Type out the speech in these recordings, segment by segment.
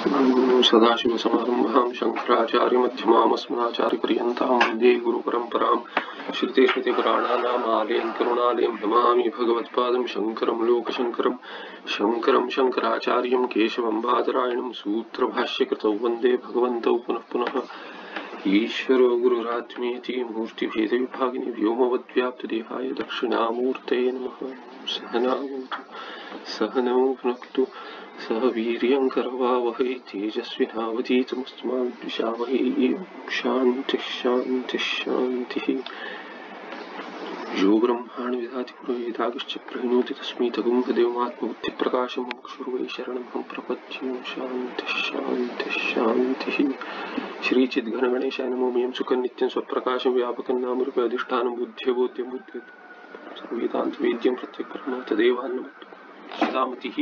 सदाशिवसमारम्भां शङ्कराचार्यमध्यमाम् अस्मदाचार्यपर्यन्तां वन्दे गुरुपरम्परां श्रुतिस्मृतिपुराणानाम् आलयं करुणालयं नमामि भगवत्पादं शङ्करं लोकशङ्करं शङ्करं शङ्कराचार्यं केशवं बादरायणं सूत्रभाष्यकृतौ वन्दे भगवन्तौ पुनः पुनः ईश्वरो गुरुरात्मेति मूर्तिभेदविभागिनि व्योमवद्व्याप्तदेहाय दक्षिणामूर्तये नमः। सहनौ भुनक्तु सह वीर्यं करवावहै तेजस्विनावधीतमस्तु मा विद्विषावहै। शान्तिः शान्तिः शान्तिः। यो ब्रह्माण्ड विधाति पुरोहितागश्च प्रहिणोति तस्मै तगुम्भदेवमात्मबुद्धिप्रकाशं मुमुक्षुर्वै शरणमहं प्रपद्ये। शान्तिः शान्तिः शान्तिः। श्रीचिद्घनगणेशाय नमो मयं सुखनित्यं स्वप्रकाशं व्यापकं नामरूपे अधिष्ठानं बुद्ध्यबोध्यं बुद्ध्येत् वेदान्तवेद्यं प्रत्यक्ब्रह्म तदेवान्नमतिः।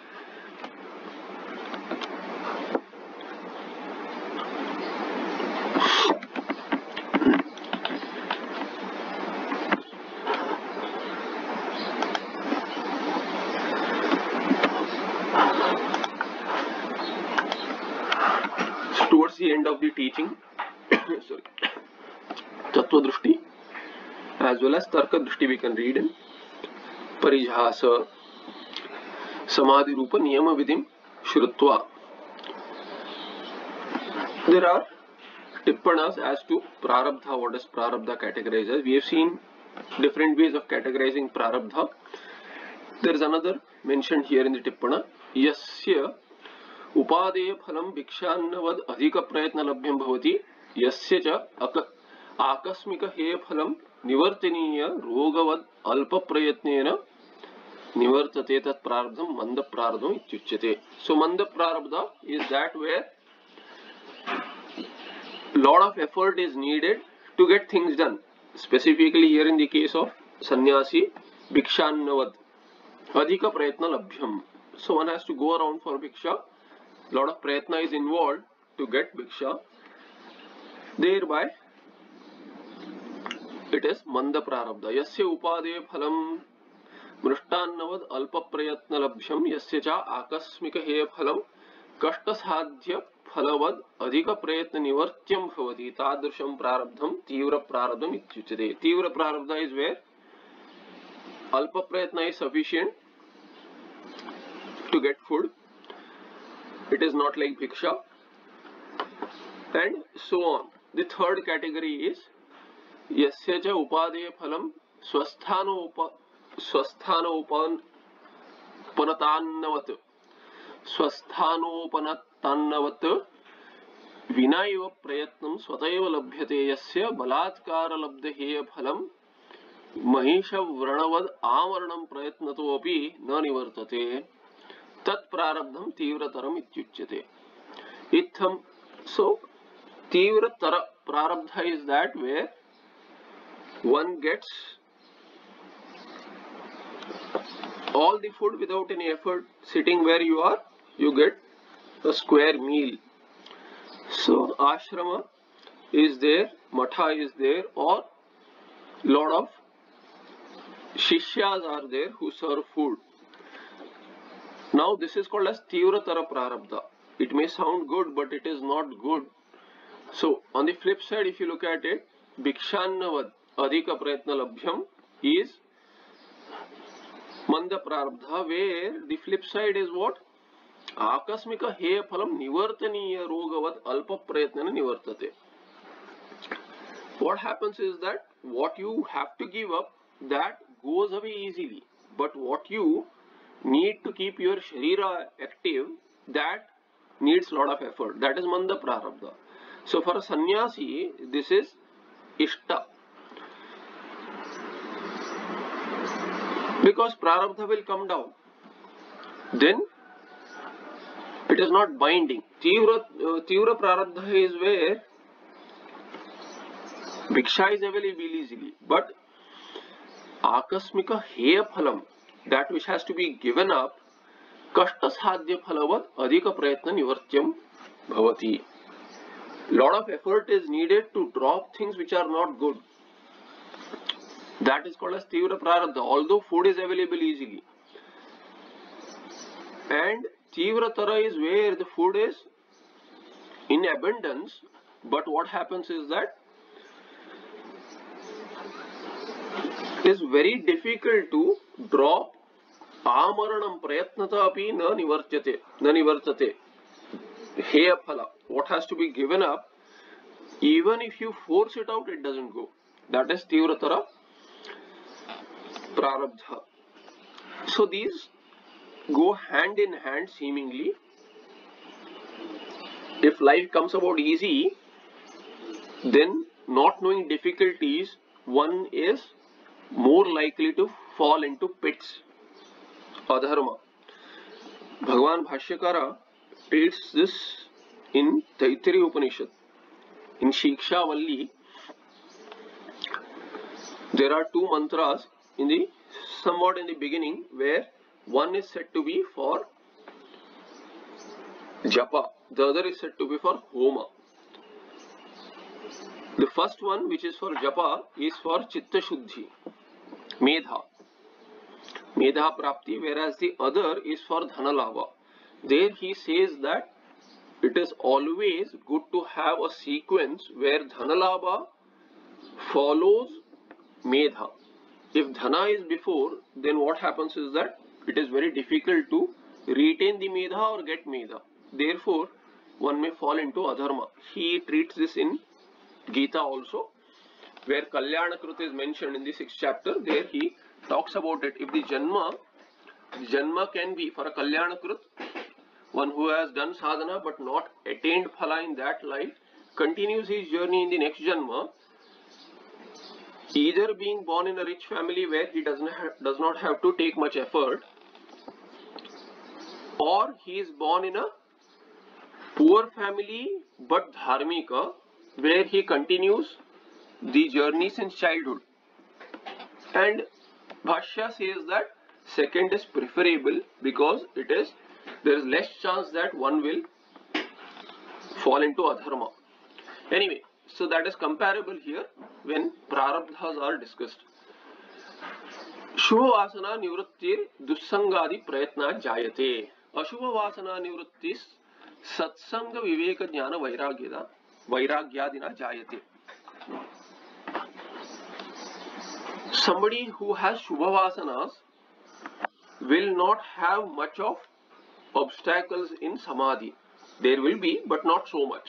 Towards the end of the teaching, Tattva Drishti as well as Tarka Drishti we can read in Parijhasa Samadhi Rupa Niyama Vidim Shrutva. There are tippanas as to Prarabdha. What does Prarabdha categorize as? We have seen different ways of categorizing Prarabdha. There is another mentioned here in the tippana. Yasya उपादेय फलम भिक्षान्नवद अधिक प्रयत्न लभ्यं भवति यस्य च आकस्मिक हेय फलम निवर्तनीय रोगवद अल्प प्रयत्नेन निवर्तते तत् प्रारब्धं मंद प्रारब्धम इत्युच्यते. So मंद प्रारब्ध is that where lot of effort is needed to get things done. Specifically here in the case of sannyasi, भिक्षान्नवद अधिक प्रयत्न लभ्यम. So one has to go around for bhiksha. Lot of prayatna is involved to get bhiksha. Thereby it is manda prarabdha. Yasya upade phalam mrishtanavad alpa prayatna labhyam yasya cha akasmika heya phalam kashta sadhya phalavad adhika prayatna nivartyam bhavati tadrisham prarabdham tivra prarabdham ityuchyate. Tivra prarabdha is where alpa prayatna is sufficient to get food. It is not like bhiksha, and so on. The third category is yasya cha upadeya phalam sवस्थानोपनतान्नवत् विना एव प्रयत्नं स्वतएव लभ्यते यस्य बलात्कार लब्ध हेय फलं महिष व्रणवद आमरणं प्रयत्नतोपि न निवर्तते तत् प्रारब्धम तीव्रतरम इत्युच्यते. Itham. So तीव्रतर prarabdha is that where one gets all the food without any effort. Sitting where you are, you get a square meal. So ashrama is there, matha is there, or lot of shishyas are there who serve food. Now this is called as Tivratara Prarabdha. It may sound good, but it is not good. So on the flip side, if you look at it, Bhikshannavad Adhika Prayatna Labhyam is Manda Prarabdha, where the flip side is what? Akasmika Heya Phalam Nivartaniya Rogavad Alpa Prayatnana Nivartate. What happens is that what you have to give up, that goes away easily. But what you need to keep your sharira active, that needs lot of effort. That is manda prarabdha. So for a sannyasi, this is ishta, because prarabdha will come down. Then it is not binding. Tivra prarabdha is where bhiksha is available easily, but akasmika heya phalam, that which has to be given up, kashta sadhya phalavad adhika prayatna nivartyam bhavati. Lot of effort is needed to drop things which are not good. That is called as tivra prarabdha, although food is available easily. And Tivratara is where the food is in abundance, but what happens is that it is very difficult to drop amaranam prayatnata api na nivartate heya phala. What has to be given up, even if you force it out, it doesn't go. That is tivratara prarabdha. So these go hand in hand seemingly. If life comes about easy, then not knowing difficulties, one is more likely to fall into pits, adharma. Bhagavan Bhashyakara states this in Taittiriya Upanishad. In Shikshavalli, there are two mantras somewhat in the beginning, where one is said to be for japa, the other is said to be for homa. The first one, which is for japa, is for chitta shuddhi, medha prapti, whereas the other is for dhanalava. There he says that it is always good to have a sequence where dhanalava follows medha. If dhana is before, then what happens is that it is very difficult to retain the medha or get medha. Therefore, one may fall into adharma. He treats this in Gita also, where Kalyanakrut is mentioned in the 6th chapter. There he talks about it. If the janma can be for a Kalyanakrut, one who has done sadhana but not attained phala in that life, continues his journey in the next janma, either being born in a rich family where he does not have to take much effort, or he is born in a poor family but dharmika, where he continues the journey since childhood. And Bhashya says that second is preferable because there is less chance that one will fall into adharma. Anyway, so that is comparable here when prarabdhas are discussed. Shubha vasana nivrittir dussangadi prayatna jayate. Ashubha vasana nivrittis satsanga viveka jnana vairagyadina jayate. Somebody who has shubha vasanas will not have much of obstacles in samadhi. There will be, but not so much.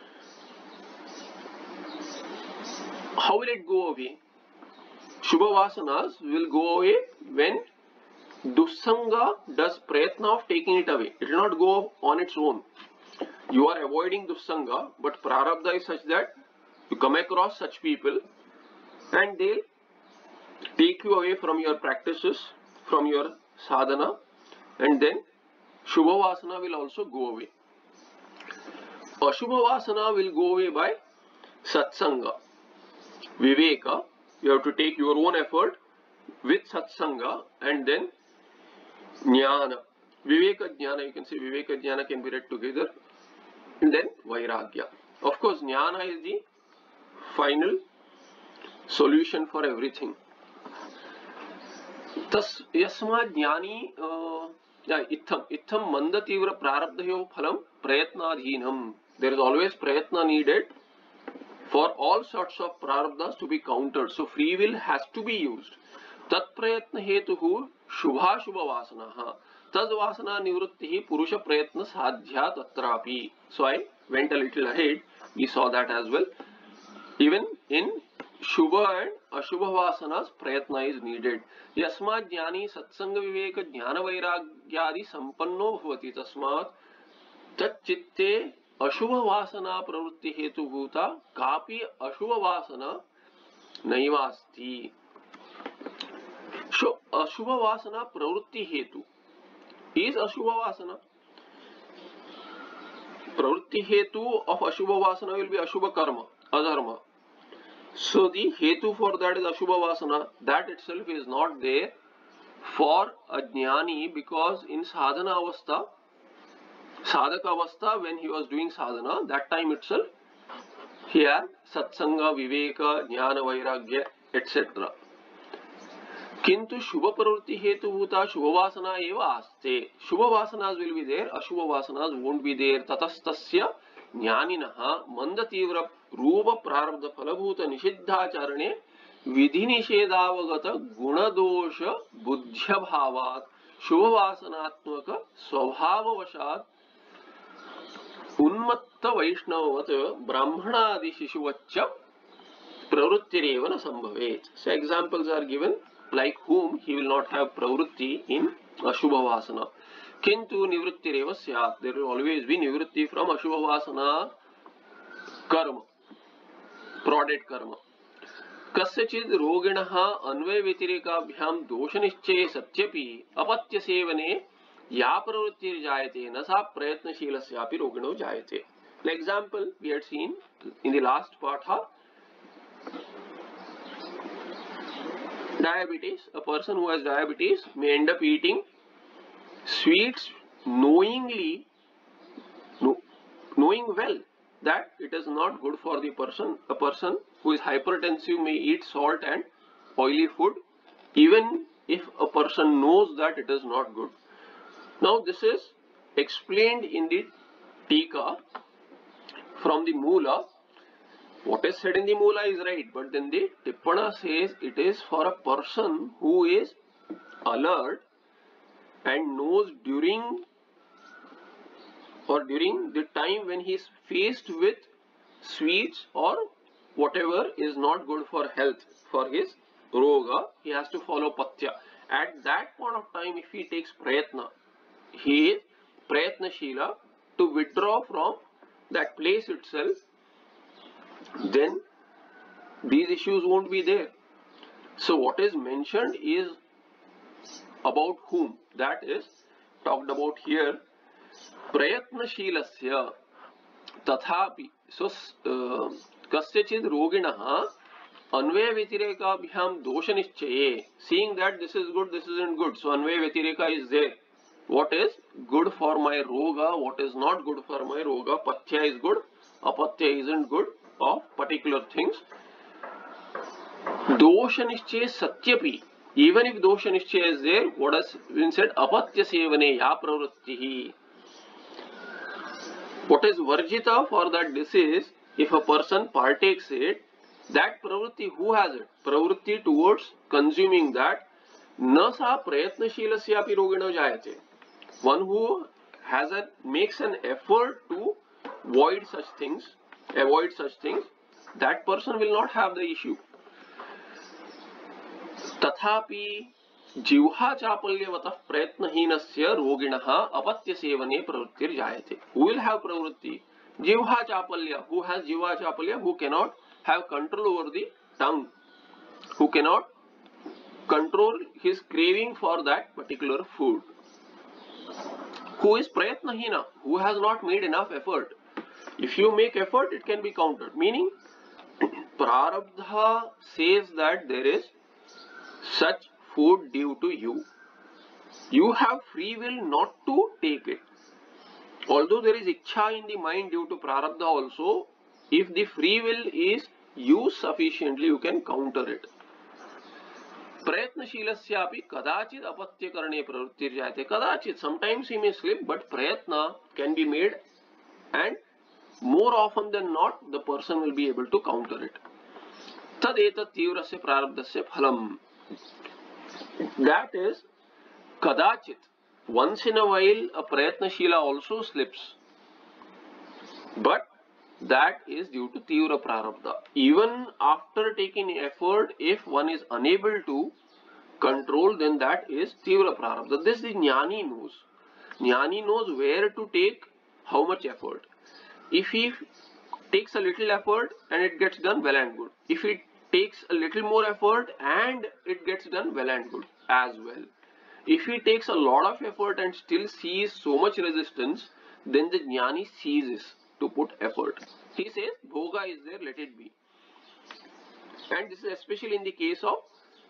How will it go away? Shubha vasanas will go away when dussanga does prayatna of taking it away. It will not go on its own. You are avoiding dussanga, but prarabdha is such that you come across such people and they'll take you away from your practices, from your sadhana, and then shubha vasana will also go away. Ashubha vasana will go away by satsanga, viveka. You have to take your own effort with satsanga, and then jnana, viveka jnana. You can say viveka jnana can be read together, and then vairagya. Of course, jnana is the final solution for everything. Tas yasma jnani ittam manda tivra prarabdhayo phalam prayatnadhinam. There is always prayatna needed for all sorts of prarabdhas to be countered. So free will has to be used. Tat prayatna hetuhu shubha vasanaha. Tad vasana nivrittihi purusha prayatna sadhya tatrapi. So I went a little ahead. We saw that as well. Even in Shubha and Ashubha vasanas, prayatna is needed. Yasmat jnani satsanga viveka jnana vairagyadi sampanno bhavati tasmat tat chitte Ashubha vasana pravritti hetu bhuta kapi Ashubha vasana naivasti. So Ashubha vasana pravritti hetu is Ashubha vasana. Pravritti hetu of Ashubha vasana will be Ashubha karma, adharma. So the hetu for that is Ashubha vasana. That itself is not there for a jnani, because in sadhana avastha, sadhaka avastha, when he was doing sadhana, that time itself he had satsanga, viveka, jnana, vairagya, etc. Kintu shubha pravritti hetu bhuta shubha vasana eva aste. Shubha vasanas will be there, ashubha vasanas won't be there. Tatastasya ज्ञानिनः मंद तीव्र रूप प्रारब्ध फलभूत निषिद्धाचरणे विधि निषेधावगत गुणदोष बुद्ध्यभावात् शुभवासनात्मक स्वभाववशात् उन्मत्त वैष्णववत् ब्राह्मणादि शिशुवच्च pravrittirev na sambhavet. So examples are given like whom he will not have pravritti in ashubha vasana. Kintu nivrittireva syat. There will always be nivritti from ashubha vasana karma, prodded karma. कस्यचित् रोगिणः अन्वय व्यतिरेकाभ्याम दोष निश्चये सत्यपि अपत्य सेवने या प्रवृत्तिर्जायते न सा प्रयत्नशीलस्यापि रोगिणो जायते. An example we had seen in the last patha. Diabetes. A person who has diabetes may end up eating sweets knowing well that it is not good for the person. A person who is hypertensive may eat salt and oily food even if a person knows that it is not good. Now this is explained in the Tika from the Mula. What is said in the Mula is right, but then the Tippana says it is for a person who is alert and knows during the time when he is faced with sweets or whatever is not good for health, for his roga, he has to follow patya. At that point of time, if he takes prayatna, he is prayatnashila to withdraw from that place itself, then these issues won't be there. So what is mentioned is about whom, that is talked about here. Prayatnashilasya tathapi. So kasyachid roginah anvaya vyatirekaabhyam dosha nishchaye. Seeing that this is good, this isn't good, so anvaya vyatireka is there. What is good for my roga, what is not good for my roga. Patya is good, apatya isn't good of particular things. Dosha nishchaye satyapi. Even if dosha nishchaye is there, what has been said? Apatya sevane ya pravrittihi. What is varjita for that disease? If a person partakes it, that pravritti, who has it? Pravritti towards consuming that. Na sa prayatnashilasyapi rogino jayate. One who makes an effort to avoid such things, that person will not have the issue. Tathapi jivha chapalyavata prayatnahinasya roginah apatya sevane pravrittir jayate. Who will have pravritti? Jivha chapalya. Who has jivha chapalya? Who cannot have control over the tongue, who cannot control his craving for that particular food. Who is prayatnahina? Who has not made enough effort. If you make effort, it can be countered. Meaning, prarabdha says that there is such food due to you. You have free will not to take it. Although there is ichha in the mind due to prarabdha also, if the free will is used sufficiently, you can counter it. Prayatnashilasyapi kadachit apatya karane pravrittir jayate. Kadachit, sometimes he may slip, but prayatna can be made, and more often than not, the person will be able to counter it. Tad etat tivrasya prarabdasya phalam. That is kadachit. Once in a while, a prayatnashila also slips, but that is due to tivra prarabdha. Even after taking effort, if one is unable to control, then that is tivra prarabdha. This the jnani knows. Jnani knows where to take how much effort. If he takes a little effort and it gets done, well and good. If he takes a little more effort and it gets done, well and good as well. If he takes a lot of effort and still sees so much resistance, then the jnani ceases to put effort. He says, bhoga is there, let it be. And this is especially in the case of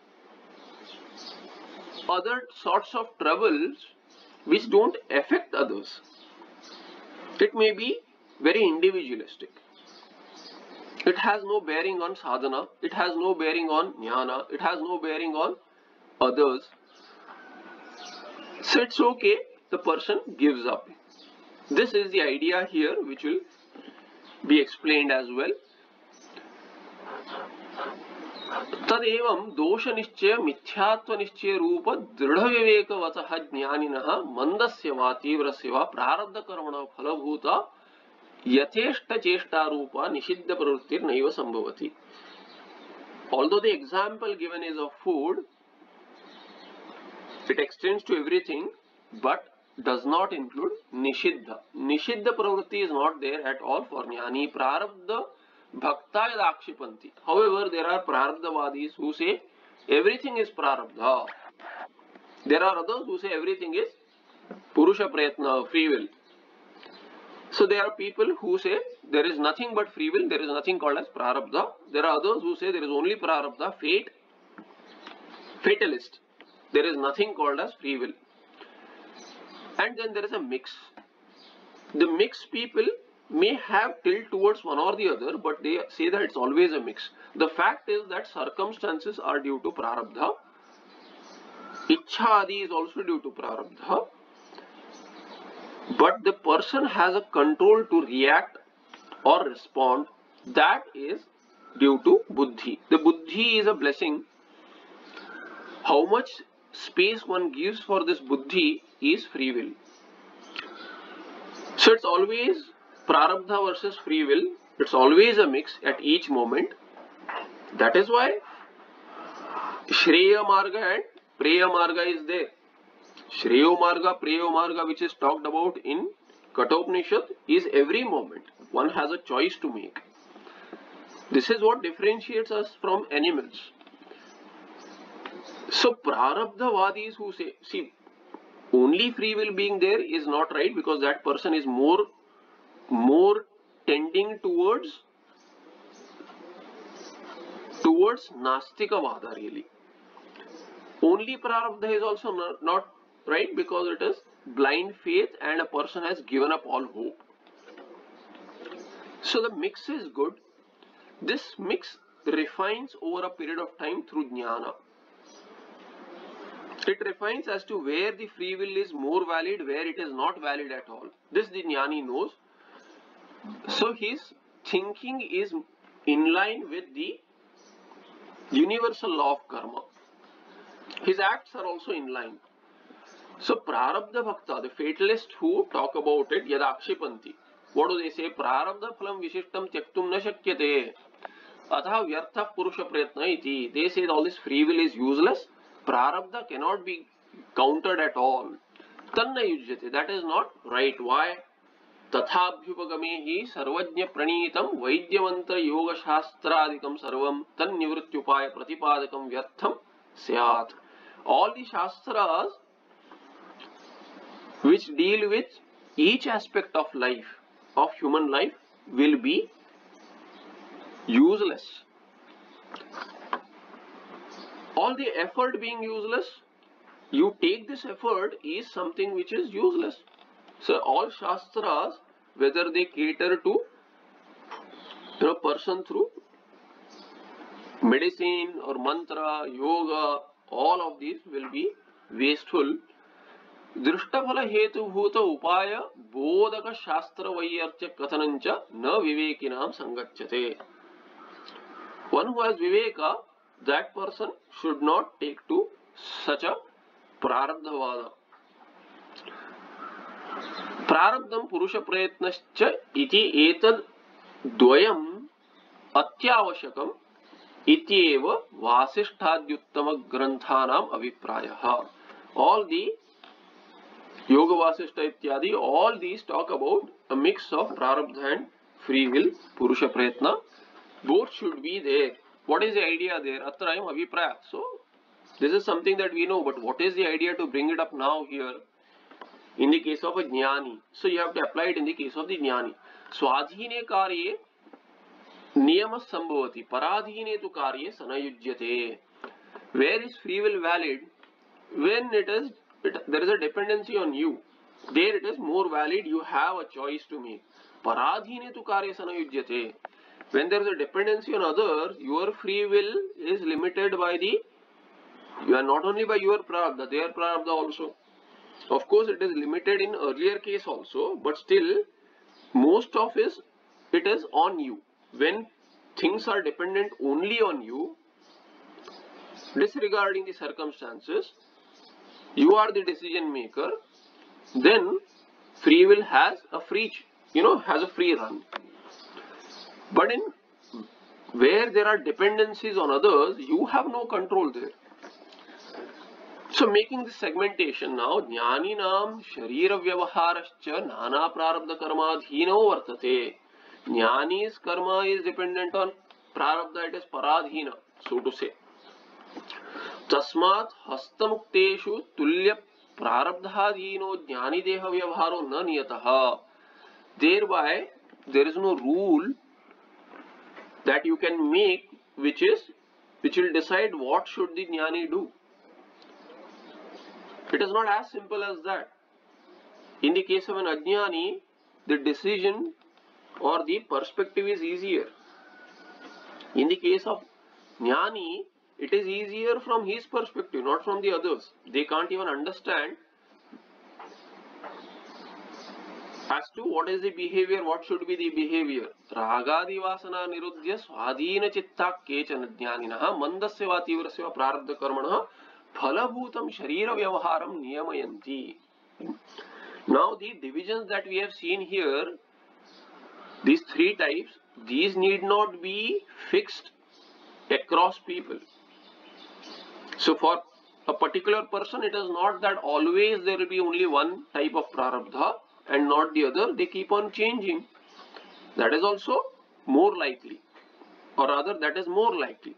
other sorts of troubles which don't affect others. It may be very individualistic. It has no bearing on sadhana, it has no bearing on jnana, it has no bearing on others. So it's okay, the person gives up. This is the idea here which will be explained as well. तदेवं दोष निश्चय मिथ्यात्व निश्चय रूप दृढ़ विवेकवतः ज्ञानिनः मंदस्य वा तीव्रस्य वा प्रारब्ध कर्मण फलभूत यथेष्ट चेष्टा रूप निषिद्ध प्रवृत्तिर्नैव संभवति. Although the example given is of food, it extends to everything but does not include nishiddha. Nishiddha pravritti is not there at all for jnani. Prarabdha bhakta yadakshipanti. However, there are prarabdhavadis who say everything is prarabdha. There are others who say everything is purusha prayatna, free will. So there are people who say there is nothing but free will, there is nothing called as prarabdha. There are others who say there is only prarabdha, fate, fatalist. There is nothing called as free will. And then there is a mix. The mixed people may have tilt towards one or the other, but they say that it's always a mix. The fact is that circumstances are due to prarabdha. Ichha adi is also due to prarabdha. But the person has a control to react or respond. That is due to buddhi. The buddhi is a blessing. How much space one gives for this buddhi is free will. So it's always prarabdha versus free will. It's always a mix at each moment. That is why Shreya Marga and Preya Marga is there. Shreyo Marga, Preyo Marga, which is talked about in Kathopanishad, is every moment. One has a choice to make. This is what differentiates us from animals. So prarabdhavadis who say, see, only free will being there is not right, because that person is more tending towards Nastikavada really. Only prarabdha is also not right, because it is blind faith and a person has given up all hope. So the mix is good. This mix refines over a period of time through jnana. It refines as to where the free will is more valid, where it is not valid at all. This the jnani knows. So his thinking is in line with the universal law of karma. His acts are also in line. So prarabdha bhakta, the fatalist who talk about it, yadakshipanti. What do they say? Prarabdha phalam vishishtam tyaktum na shakyate. Atha vyartha purusha prayatna iti. They say that all this free will is useless. Prarabdha cannot be countered at all. Tanna yujyate. That is not right. Why? Tathabhyupagamehi sarvajna pranitam vaidyamantra yoga shastradikam sarvam tan nivrityupaya pratipadakam vyartham syat. All the shastras which deal with each aspect of life, of human life, will be useless. All the effort being useless, you take this effort is something which is useless. So all shastras, whether they cater to person through medicine or mantra, yoga, all of these will be wasteful. दृष्टफल हेतुभूत उपाय बोधक शास्त्र वैयर्च्य कथनंच न विवेकिनाम संगच्छते. One who has viveka, that person should not take to such a prarabdhavada. प्रारब्धम पुरुष प्रयत्नश्च इति एतद् द्वयम् अत्यावश्यकम् इत्येव वासिष्ठाद्युत्तम ग्रंथानाम अभिप्रायः. All the Yoga Vasishta ityadi, all these talk about a mix of prarabdha and free will, purusha prayatna. Both should be there. What is the idea there? Atrayam avipraya. So this is something that we know, but what is the idea to bring it up now here in the case of a jnani? So you have to apply it in the case of the jnani. Swadhine karye niyama sambhavati, paradhine tu karye sanayujyate. Where is free will valid? When there is a dependency on you. There it is more valid. You have a choice to make. Paradhine tu karya sanayujyate. When there is a dependency on others, your free will is limited by not only by your prarabdha, their prarabdha also. Of course, it is limited in earlier case also, but still, most of his it is on you. When things are dependent only on you, disregarding the circumstances, you are the decision maker, then free will has a free run. But in where there are dependencies on others, you have no control there. So making this segmentation now, jnaninam sharira vyavaharascha nana prarabdha karmadhino vartate. Jnani's karma is dependent on prarabdha, it is paradhina, so to say. Tasmat hastamukteshu tulya prarabdhadhino jnani deha vyavaharo na niyataha. Thereby, there is no rule that you can make which will decide what should the jnani do. It is not as simple as that. In the case of an ajnani, the decision or the perspective is easier. In the case of jnani, it is easier from his perspective, not from the others. They can't even understand as to what is the behavior, what should be the behavior. Ragadi vasana nirudhya swadhina chitta kechana jnaninaha mandasya va tivrasya va prarabdha karmanaha phalabhutam sharira vyavaharam niyamayanti. Now the divisions that we have seen here, these three types, these need not be fixed across people. So for a particular person, it is not that always there will be only one type of prarabdha and not the other. They keep on changing. That is also more likely, or rather that is more likely.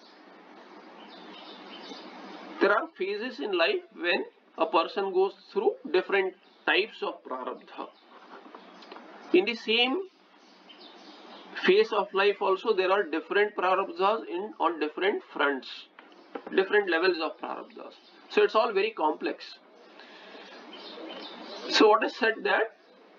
There are phases in life when a person goes through different types of prarabdha. In the same phase of life also, there are different prarabdhas on different fronts, different levels of prarabdhas. So it's all very complex. So what is said that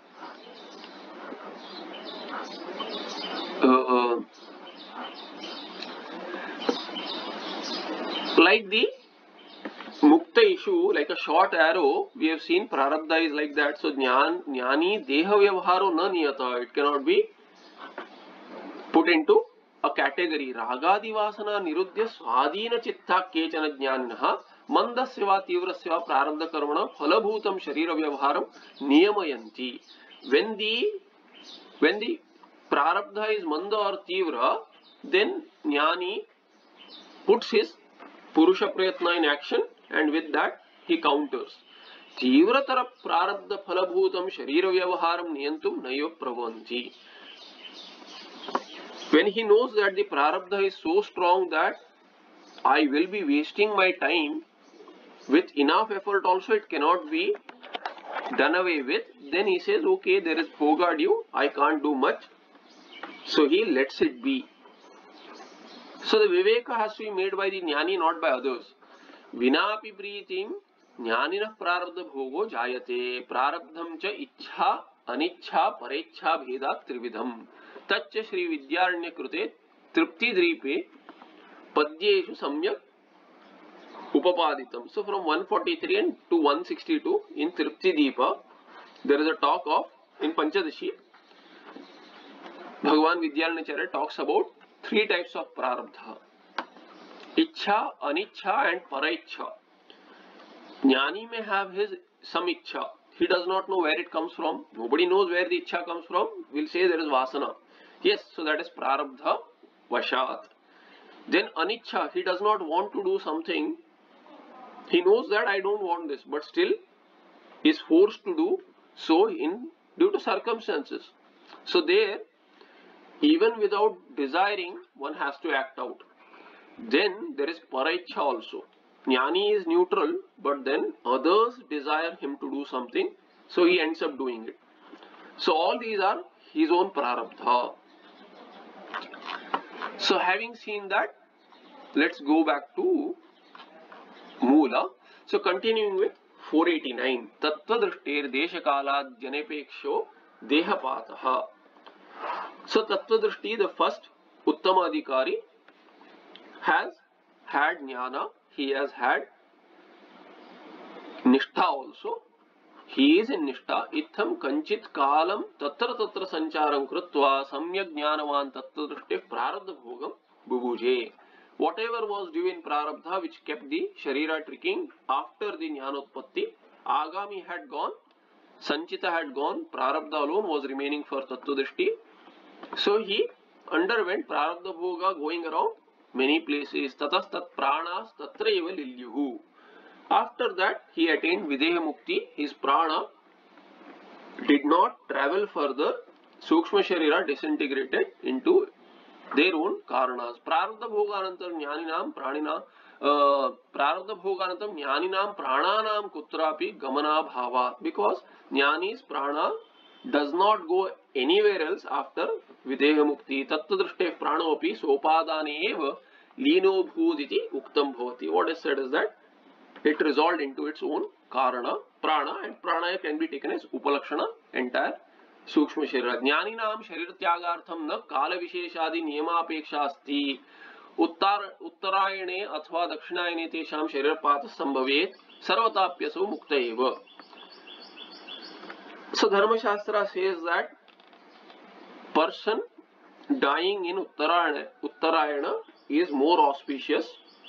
like the mukta issue, like a short arrow, we have seen prarabdha is like that. So jnani deha vyavaharo na niyata, it cannot be put into a category. Ragadi vasana nirudhya swadhina chitta kechana jnaninaha mandasya va tivrasya va prarabdha karmana phalabhutam sharira vyavaharam niyamayanti. When the prarabdha is manda or tivra, then jnani puts his purusha prayatna in action, and with that he counters. Tivratara prarabdha phalabhutam sharira vyavaharam niyantum nayo pravanti. When he knows that the prarabdha is so strong that I will be wasting my time, with enough effort also it cannot be done away with, then he says, okay, there is bhoga due, I can't do much, so he lets it be. So the viveka has to be made by the jnani, not by others. Vinapi pritim jnanina prarabdha bhogo jayate prarabdham cha ichha anichha parecha bhedat trividham taccha Shri Vidyaranya krute tripti dripe padyeshu samyak upapaditam. So from 143 and to 162 in Tripti Deepa, there is a talk of, in Panchadashi, Bhagavan Vidyaranyacharya talks about three types of prarabdha: Ichha, Anichha and Paraichha. Jnani may have his some Ichha. He does not know where it comes from. Nobody knows where the Ichha comes from. We'll say there is Vasana. Yes, so that is prarabdha vashat. Then Anichha, he does not want to do something. He knows that I don't want this, but still is forced to do so due to circumstances. So there, even without desiring, one has to act out. Then there is Paraichha also. Jnani is neutral, but then others desire him to do something, so he ends up doing it. So all these are his own prarabdha. So having seen that, let's go back to Moola. So continuing with 489. Tattva drishtir deshakala janepeksho dehapataha. So Tattva drishti, the first Uttamadhikari, has had jnana, he has had nishtha also. he is in nishtha itham kanchit kalam tatra sancharam krutva samyak jnanavan tattva drishti prarabdha bhogam bubuje. Whatever was due in prarabdha which kept the sharira tricking, after the jnanotpatti, agami had gone, sanchita had gone, prarabdha alone was remaining for tattva drishti. So he underwent prarabdha bhoga, going around many places. Tatas tat pranas tatra eva lilyuhu. After that he attained videha mukti. His prana did not travel further. Sukshma sharira disintegrated into their own karanas. Prarabdha bhoganantar jnaninam pranina prarabdha bhoganantam jnaninam prananam kutrapi gamana bhava, because jnani's prana does not go anywhere else after videha mukti. Tattva drishte pranopi sopadane eva lino bhuditi uktam bhavati. What is said is that it resolved into its own karana, prana, and prana can be taken as upalakshana, entire सूक्ष्म शरीर. ज्ञानिनां शरीर त्यागार्थम न काल विशेषादि नियमापेक्षा अस्ति. उत्तरायणे अथवा दक्षिणायने तेषां शरीरपात संभवेत्. सर्वताप्यसौ मुक्त एव. So Dharmashastra says that person dying in Uttarayana is more auspicious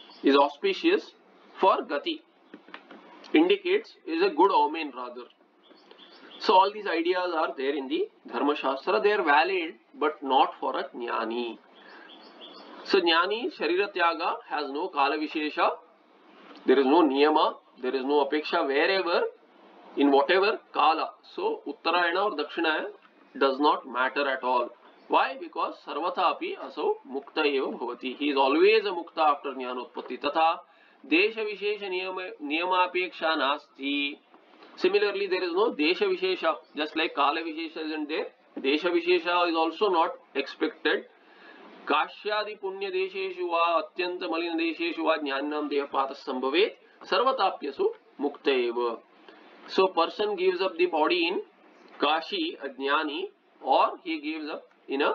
for gati. Indicates is a good omen rather. So all these ideas are there in the Dharma Shastra. They are valid but not for a jnani. So jnani sharira tyaga has no kala vishesha. There is no niyama. There is no apeksha wherever, in whatever kala. So Uttarayana or Dakshinayana does not matter at all. Why? Because sarvata api asau mukta eva bhavati. He is always a mukta after jnanotpatti. Tatha desha vishesha niyama apeksha nasti. Similarly, there is no desha vishesha, just like kala vishesha isn't there. Desha vishesha is also not expected. Kashyadi punya desheshu va atyanta malina desheshu va jnaninam dehapatas sambhavet sarvatapyasu mukta eva. So person gives up the body in Kashi, a jnani, or he gives up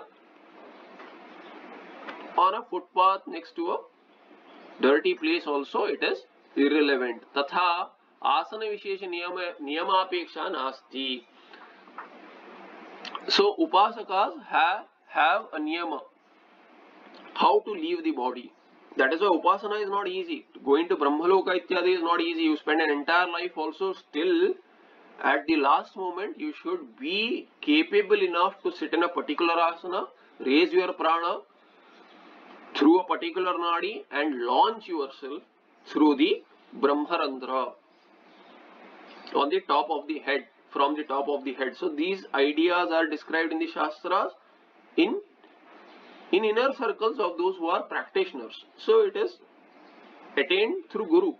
on a footpath next to a dirty place also, it is irrelevant. Tatha asana vishesha niyamapeksha nasti. So upasakas have a niyama how to leave the body. That is why upasana is not easy. Going to Brahmaloka ityadi is not easy. You spend an entire life also. Still at the last moment you should be capable enough to sit in a particular asana, raise your prana through a particular nadi and launch yourself through the Brahmarandra on the top of the head, from the top of the head. So these ideas are described in the Shastras in inner circles of those who are practitioners. So it is attained through Guru.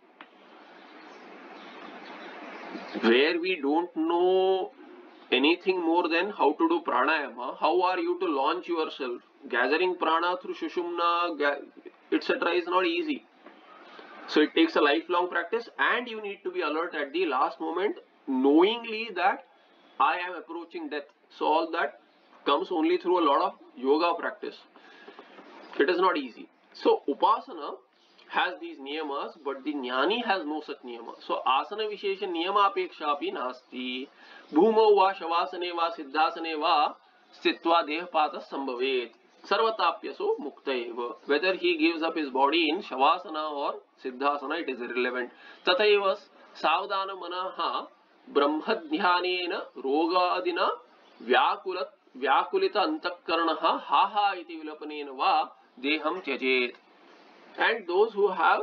Where we don't know anything more than how to do pranayama, how are you to launch yourself? Gathering prana through Shushumna, etc. is not easy. So it takes a lifelong practice, and you need to be alert at the last moment, knowingly that I am approaching death. So all that comes only through a lot of yoga practice. It is not easy. So upasana has these niyamas, but the jnani has no such niyama. So asana vishesha niyama apeksha api nasti. Bhumau va shavasane va siddhasane va stitva dehapata sambhavet. Sarvatapyaso mukta eva. Whether he gives up his body in shavasana or siddhasana, it is irrelevant. Tataiva savdana manaha brahmadhyanena rogadina vyakulita antakaranaha haha iti vilapanena va deham tyajet. And those who have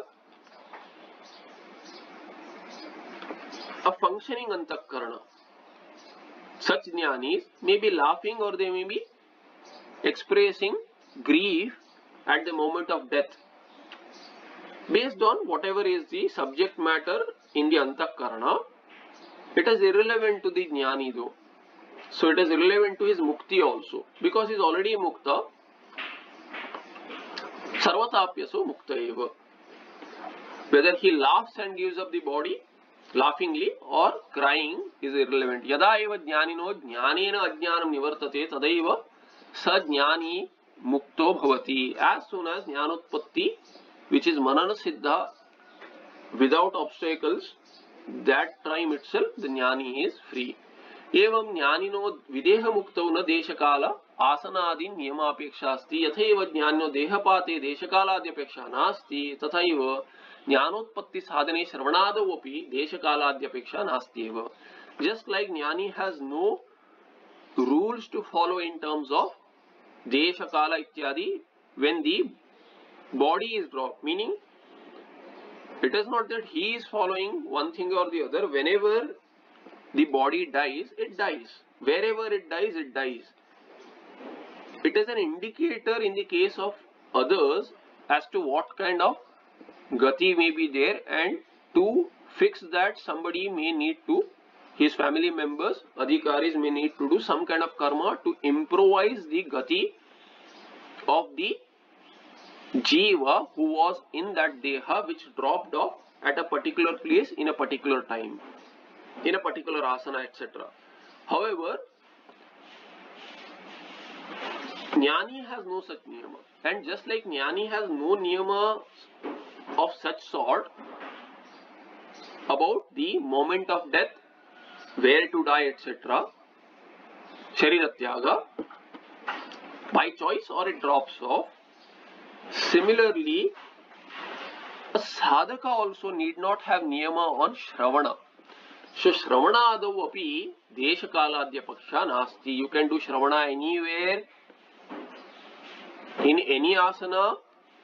a functioning antakarana, such jnanis may be laughing or they may be expressing grief at the moment of death based on whatever is the subject matter in the antakarana. It is irrelevant to the jnani though. So it is irrelevant to his mukti also, because he is already mukta. Sarvatapyaso mukta eva. Whether he laughs and gives up the body laughingly or crying is irrelevant. Yada eva jnanino jnanena ajnanam nivartate tadaiva sa jnani mukto bhavati. As soon as jnanotpatti, which is manana siddha without obstacles, that time itself the jnani is free. एवं ज्ञानिनो विदेह मुक्तौ न देशकाल आसनादि नियमापेक्षा अस्ति यथैव ज्ञानिनो देहपाते देशकालाद्यपेक्षा नास्ति तथैव ज्ञानोत्पत्ति साधने श्रवणादौ अपि देशकालाद्यपेक्षा नास्ति एव. Just like jnani has no rules to follow in terms of deshakala ityadi when the body is dropped, meaning it is not that he is following one thing or the other. Whenever the body dies, it dies. Wherever it dies, it dies. It is an indicator in the case of others as to what kind of gati may be there, and to fix that somebody may need to, his family members, adhikaris may need to do some kind of karma to improvise the gati of the jiva who was in that deha which dropped off at a particular place in a particular time, in a particular asana, etc. However, jnani has no such niyama, and just like jnani has no niyama of such sort about the moment of death, where to die, etc., shariratyaga, by choice or it drops off. Similarly, a sadhaka also need not have niyama on shravana. So shravana adau api deshakaladhyapaksha nasti. You can do shravana anywhere, in any asana.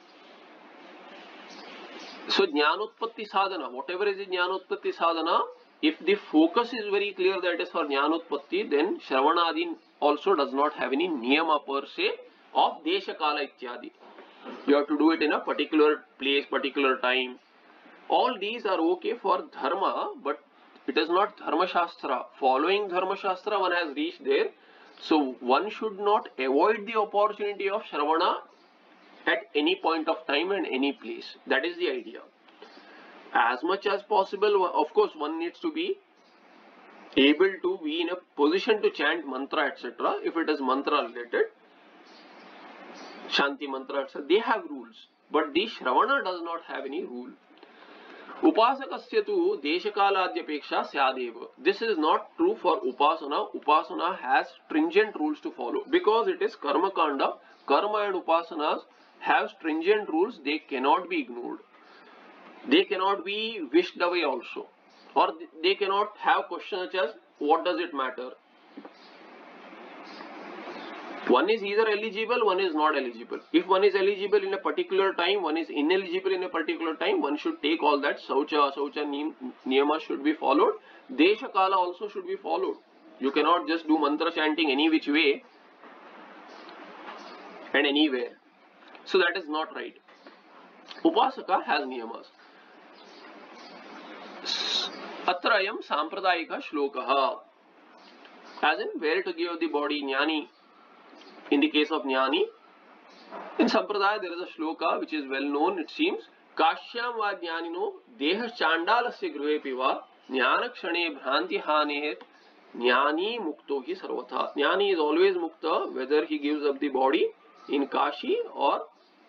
So jnanotpatti sadhana, whatever is the jnanotpatti sadhana, if the focus is very clear that it is for jnanotpatti, then shravanadi also does not have any niyama per se of deshakala ityadi. You have to do it in a particular place, particular time. All these are okay for dharma, but it is not dharma shastra. Following dharma shastra, one has reached there. So one should not avoid the opportunity of shravana at any point of time and any place. That is the idea. As much as possible, of course, one needs to be able to be in a position to chant mantra, etc. If it is mantra related, Shanti mantra, etc., they have rules. But the Shravana does not have any rule. Upasakasya tu deshakaladhyapeksha syadeva. This is not true for Upasana. Upasana has stringent rules to follow. Because it is Karma Kanda, Karma and Upasanas have stringent rules. They cannot be ignored. They cannot be wished away also. Or they cannot have questions such as, what does it matter? One is either eligible, one is not eligible. If one is eligible in a particular time, one is ineligible in a particular time, one should take all that. Saucha niyama should be followed. Deshakala also should be followed. You cannot just do mantra chanting any which way and anywhere. So that is not right. Upasaka has niyamas. Atrayam sampradayika shlokaha. As in, where to give the body, jnani. In the case of jnani, in Sampradaya there is a shloka which is well known, it seems. Kashyam va jnanino deha chandalasya gruhe piva jnana kshane bhranti haneher jnani mukto hi sarvatha. Jnani is always mukta whether he gives up the body in Kashi or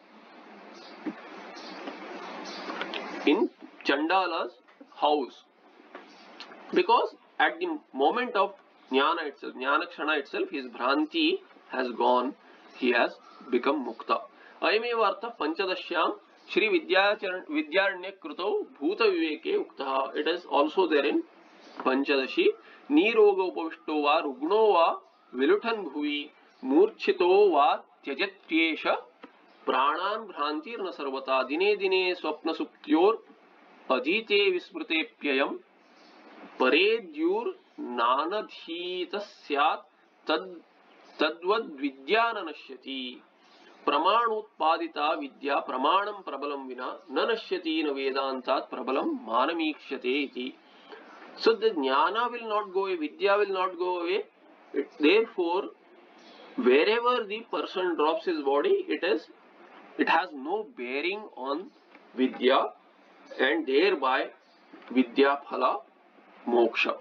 in Chandala's house. Because at the moment of jnana itself, jnana kshana itself, his bhranti has gone, he has become mukta. Ayameva artha panchadashyam Shri Vidyaranya Krutau Bhuta Viveke Uktaha. It is also there in Panchadashi. Niroga upavishto va rugno va viluthan bhuvi murchito va tyajatyesha pranan bhrantir na sarvata dine dine swapna suptyor adhite vismrute pyayam paredyur nanadhita syat तद्वद विद्या न नश्यति प्रमाणोत्पादिता विद्या प्रमाणम problem विना न नश्यति न वेदांतात् problem मानमीक्ष्यते इति. So the jnana will not go away, vidya will not go away. Therefore, wherever the person drops his body, it has no bearing on vidya, and thereby vidya phala moksha.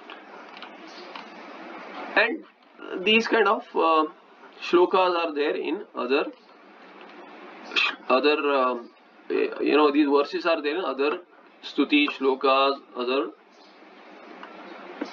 And these kind of shlokas are there in other these verses are there in other stuti shlokas, other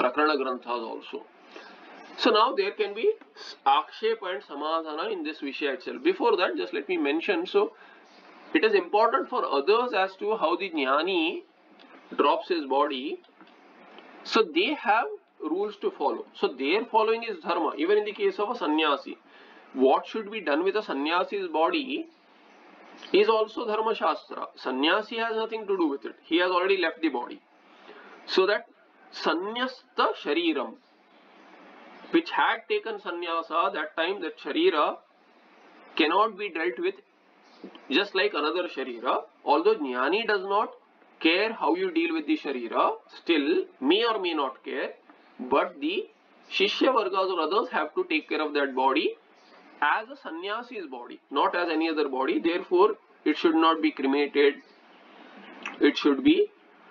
Prakarana Granthas also. So now there can be Akshepa and Samadhana in this Vishaya itself. Before that, just let me mention, so it is important for others as to how the Jnani drops his body. So they have rules to follow. So their following is dharma. Even in the case of a sannyasi, what should be done with a sannyasi's body is also dharma shastra. Sannyasi has nothing to do with it. He has already left the body. So that sannyasta shariram, which had taken sannyasa, that time that sharira cannot be dealt with just like another sharira. Although jnani does not care how you deal with the sharira, still may or may not care, but the shishya vargas or others have to take care of that body as a sannyasi's body, not as any other body. Therefore, it should not be cremated. It should be,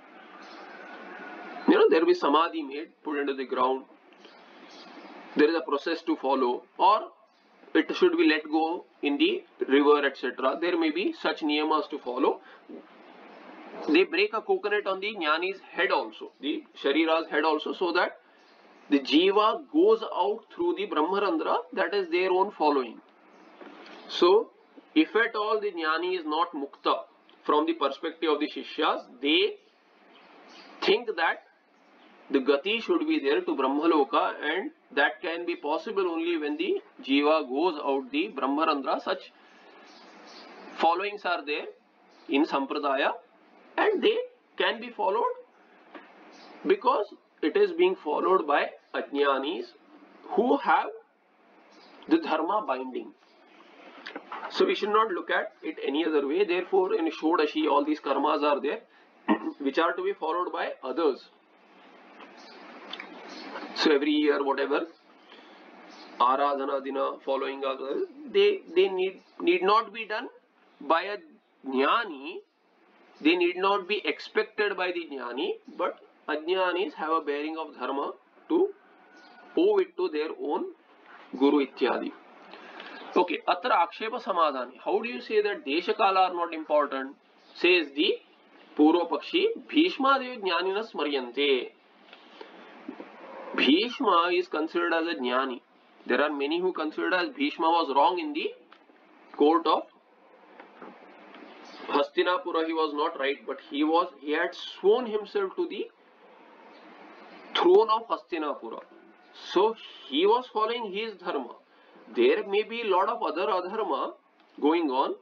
there will be samadhi made, put into the ground. There is a process to follow, or it should be let go in the river, etc. There may be such niyamas to follow. They break a coconut on the jnani's head also, the sharira's head also, so that the jiva goes out through the brahmarandra, that is their own following. So, if at all the jnani is not mukta from the perspective of the shishyas, they think that the gati should be there to brahmaloka, and that can be possible only when the jiva goes out the brahmarandra. Such followings are there in sampradaya, and they can be followed because it is being followed by ajnanis who have the dharma binding. So we should not look at it any other way. Therefore, in Shodashi, all these karmas are there which are to be followed by others. So every year, whatever Aradhana Dina following others, they need not be done by a jnani. They need not be expected by the jnani, but ajnanis have a bearing of dharma to owe it to their own guru ityadi. Okay, atra akshepa samadhani. How do you say that deshakala are not important? Says the Purva Pakshi, Bhishma dev jnanina smaryante. Bhishma is considered as a jnani. There are many who consider as Bhishma was wrong in the court of Hastinapura. He was not right, but he had sworn himself to the throne of Hastinapura. So he was following his dharma. There may be a lot of other adharma going on.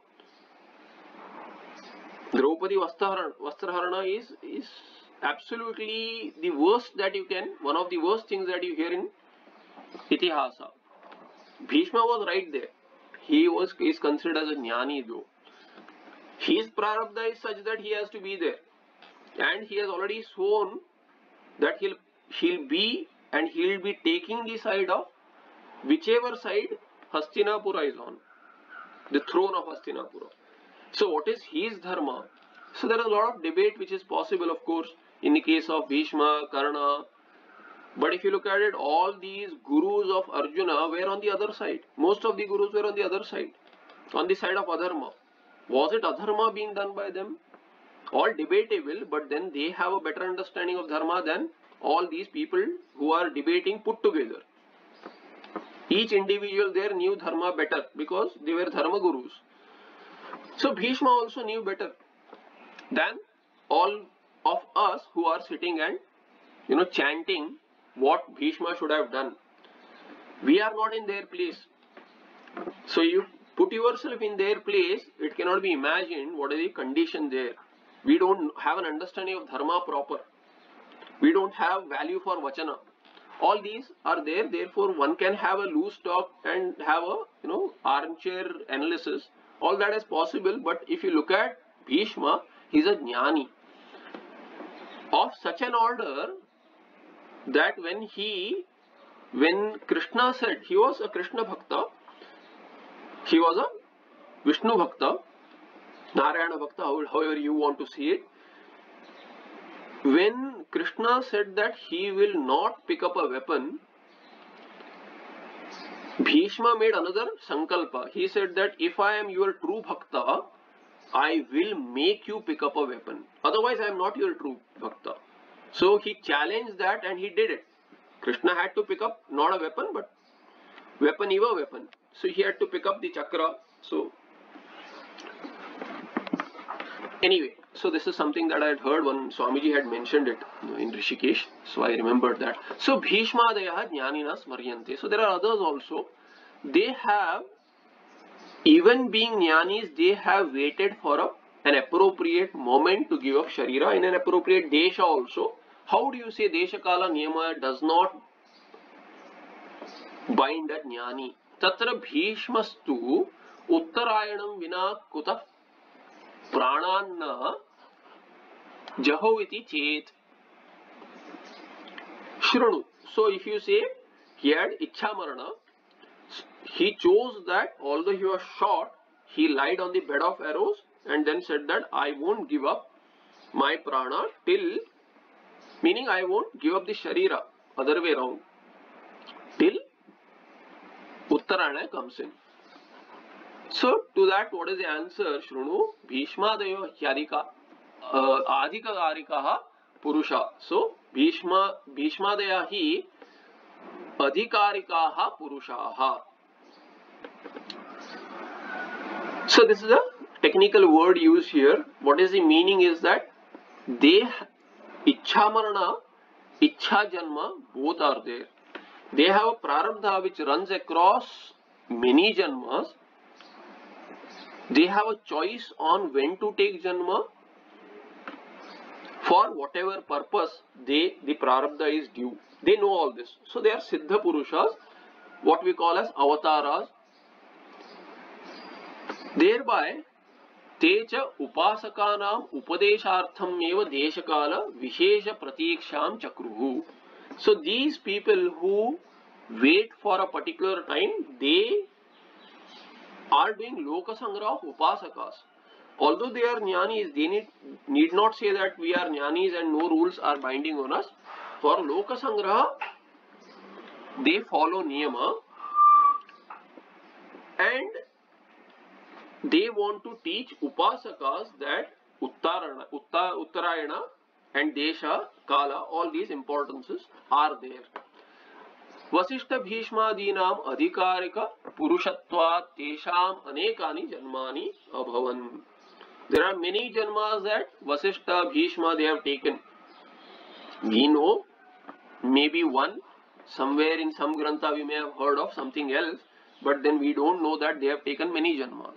Draupadi Vastraharana is absolutely the worst that you can, one of the worst things that you hear in Itihasa. Bhishma was right there. He is considered as a jnani though. His prarabdha is such that he has to be there. And he has already sworn that he'll be taking the side of whichever side Hastinapura is on. The throne of Hastinapura. So what is his dharma? So there is a lot of debate which is possible, of course, in the case of Bhishma, Karna. But if you look at it, all these gurus of Arjuna were on the other side. Most of the gurus were on the other side, on the side of adharma. Was it adharma being done by them? All debatable, but then they have a better understanding of dharma than all these people who are debating put together. Each individual there knew dharma better because they were dharma gurus. So Bhishma also knew better than all of us who are sitting and chanting what Bhishma should have done. We are not in their place. So you put yourself in their place, it cannot be imagined what is the condition there. We don't have an understanding of dharma proper. We don't have value for vachana. All these are there, therefore one can have a loose talk and have a armchair analysis. All that is possible, but if you look at Bhishma, he is a jnani of such an order that when Krishna said, he was a Krishna Bhakta, he was a Vishnu Bhakta, Narayana Bhakta, however you want to see it. When Krishna said that he will not pick up a weapon, Bhishma made another sankalpa. He said that if I am your true Bhakta, I will make you pick up a weapon. Otherwise, I am not your true Bhakta. So he challenged that and he did it. Krishna had to pick up not a weapon but weapon eva weapon. So he had to pick up the chakra. So anyway, so this is something that I had heard when Swamiji had mentioned it in Rishikesh. So I remembered that. So Bhishmadaya Jnanina Smaryante. So there are others also. They have, even being jnanis, they have waited for an appropriate moment to give up Sharira in an appropriate Desha also. How do you say Desha Kala Niyama does not bind a Jnani? Tatra Bhishmastu Uttarayanam Vina Kuta Prananna Jahoviti Chet Shrunu. So if you say he had Ichha Marana, he chose that although he was shot, he lied on the bed of arrows and then said that I won't give up my prana till, meaning I won't give up the Sharira, other way around, till Uttarayana comes in. So to that, what is the answer? Shrunu Bhishmadayo Hyadika Adhikagarikaha Purusha. So Bhishmadaya hi Adhikarikaha Purushaha. So this is a technical word used here. What is the meaning is that they Ichha Marana, Ichha Janma, both are there. They have a prarabdha which runs across many janmas. They have a choice on when to take janma for whatever purpose the prarabdha is due. They know all this. So they are Siddha Purushas, what we call as avataras. Thereby, techa upasakanam upadeshartham eva deshakala vishesha pratiksham chakruhu. So these people who wait for a particular time, they are doing loka sangraha of upasakas. Although they are jnanis, they need not say that we are jnanis and no rules are binding on us. For loka sangraha, they follow niyama and they want to teach upasakas that Uttarayana and Desha, Kala, all these importances are there. Vasishtha Bhishmadinam Adhikarika Purushatvat Tesham Anekani Janmani Abhavan. There are many janmas that Vasishtha, Bhishma they have taken. We know maybe one, somewhere in some grantha we may have heard of something else, but then we don't know that they have taken many janmas.